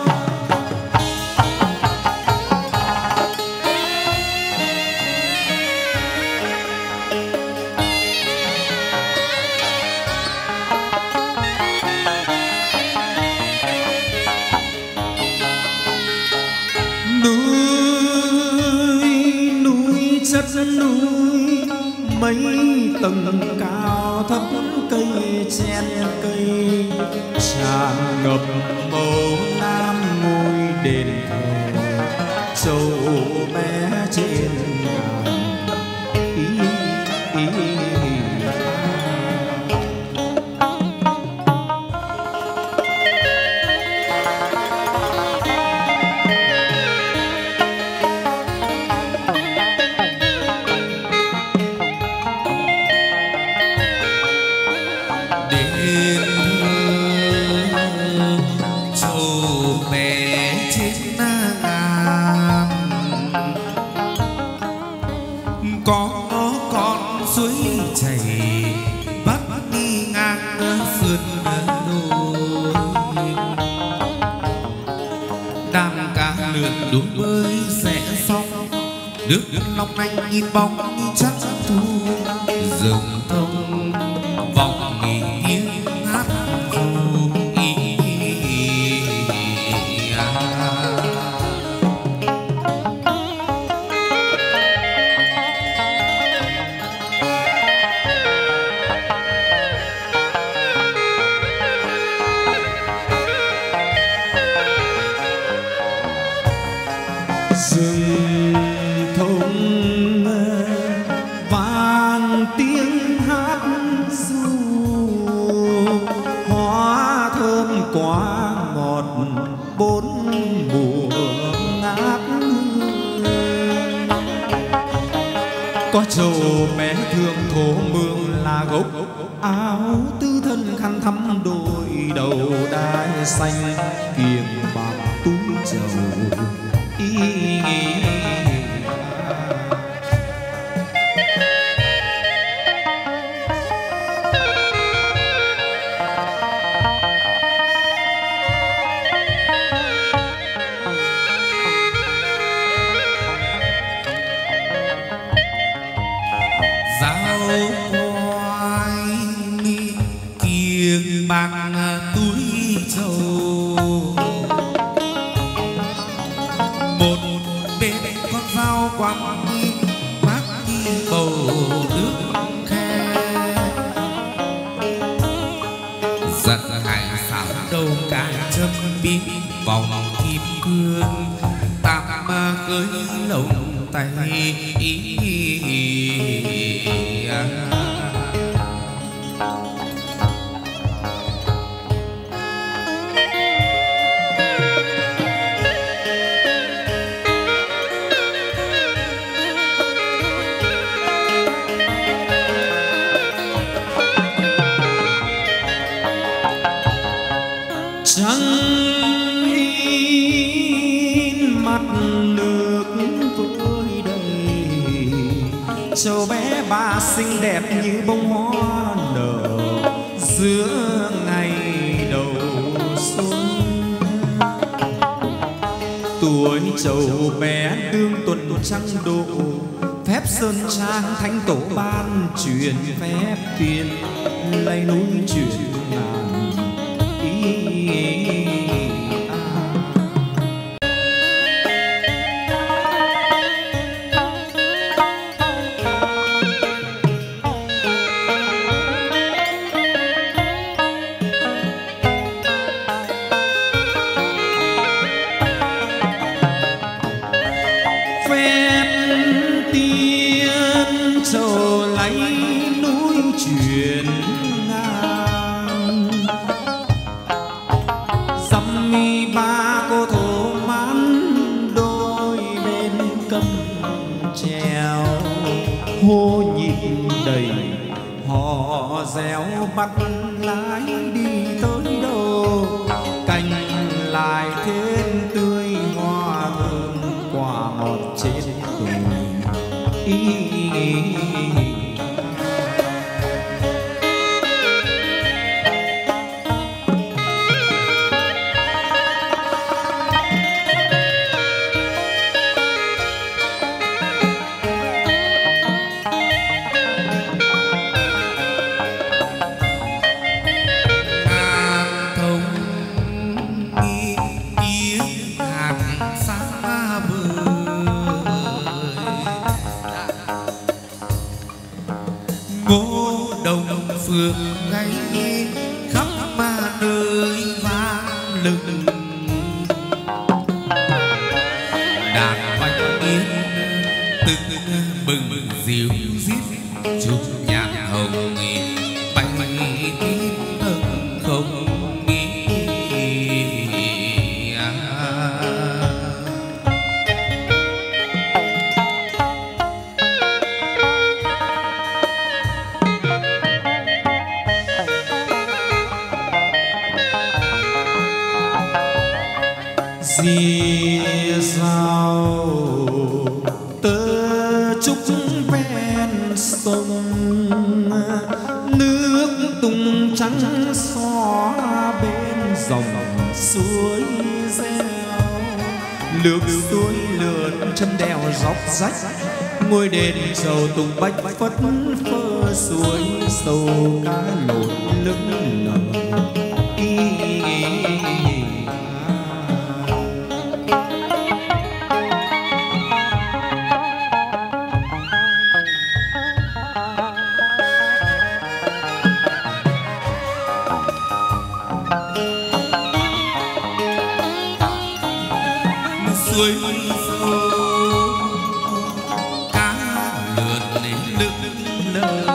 Núi mấy tầng cao thấp, cây chen cây tràn ngập màu lam ngôi đền thờ. Châu bé trên ngàn đuống bơi sẽ xong. Nước long lanh nhìn bóng chắc thu, rừng thông vọng nghỉ tiếng hát ru. rừng thông vang tiếng hát ru, hoa thơm quá ngọt bốn mùa ngát hương. Có trầu bé thương thổ mương là gốc áo, tư thân khăn thắm đôi đầu đai xanh kiềng bạc túi trầu. Dao quai kiềng bạc túi trầu, một bên con dao quăng bác đi bầu nước khe. Giật hải sản đầu cả châm biên vòng kim cương, tam cưới lồng tay trăng in mặt nước vơi đầy. Châu bé bà xinh đẹp như bông hoa nở giữa ngày đầu xuân. Tuổi trầu bé đương tuần trăng độ, phép sơn trang thánh tổ ban truyền phép tiên, lấy núi truyền ngàn trầu lấy núi truyền ngang. Dăm mi ba cô thổ mãn đôi bên cầm trèo, hô nhịp đầy họ réo bắt lái đi tới đâu. Cành lại thêm tươi hoa thơm quả ngọt trên đồi. Phương gáy khắp ma nơi vang lừng, đàn oanh yên từng bừng dịu rít chúc nhạc hồng bay tím tầng không vì sao tơ trúc ven sông, nước tung trắng xóa bên dòng suối reo, nước suối lượn chân đèo dốc rách, ngôi đền sầu tùng bách phất phơ suối sâu cá lội lững lờ. Suối sâu cá lượn lên lững lờ,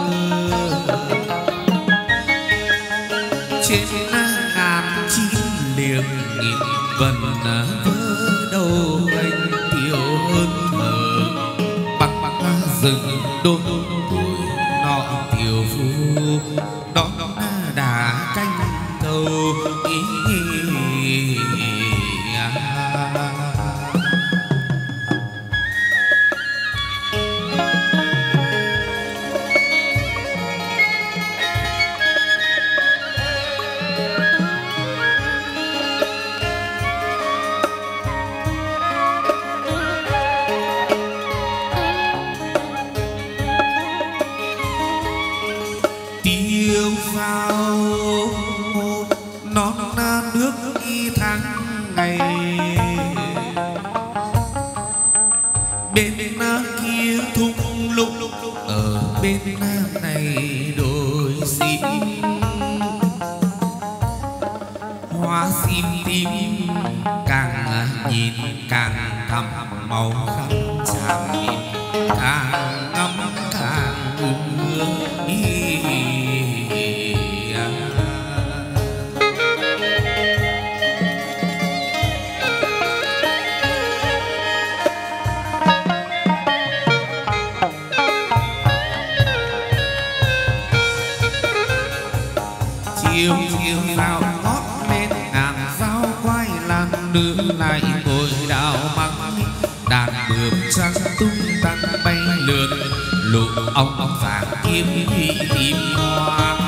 trên ngàn chim liềm nghìn vần vỡ đầu anh tiểu hơn thở, băng rừng đôi tuổi nọ tiểu phu đón đà canh cầu ý. Tiêu phao non nước y tháng ngày, bên kia thung lũng ở bên này đồi sim, hoa sim tím càng nhìn càng thắm màu khăn chạm nhìn càng ngắm càng ưa ý. Chiều chiều rào ngót lên ngàn dao quay làng đưa lại ngồi đào măng, đàn bướm trắng tung tăng bay lượn lộ ong vàng kiếm tìm hoa.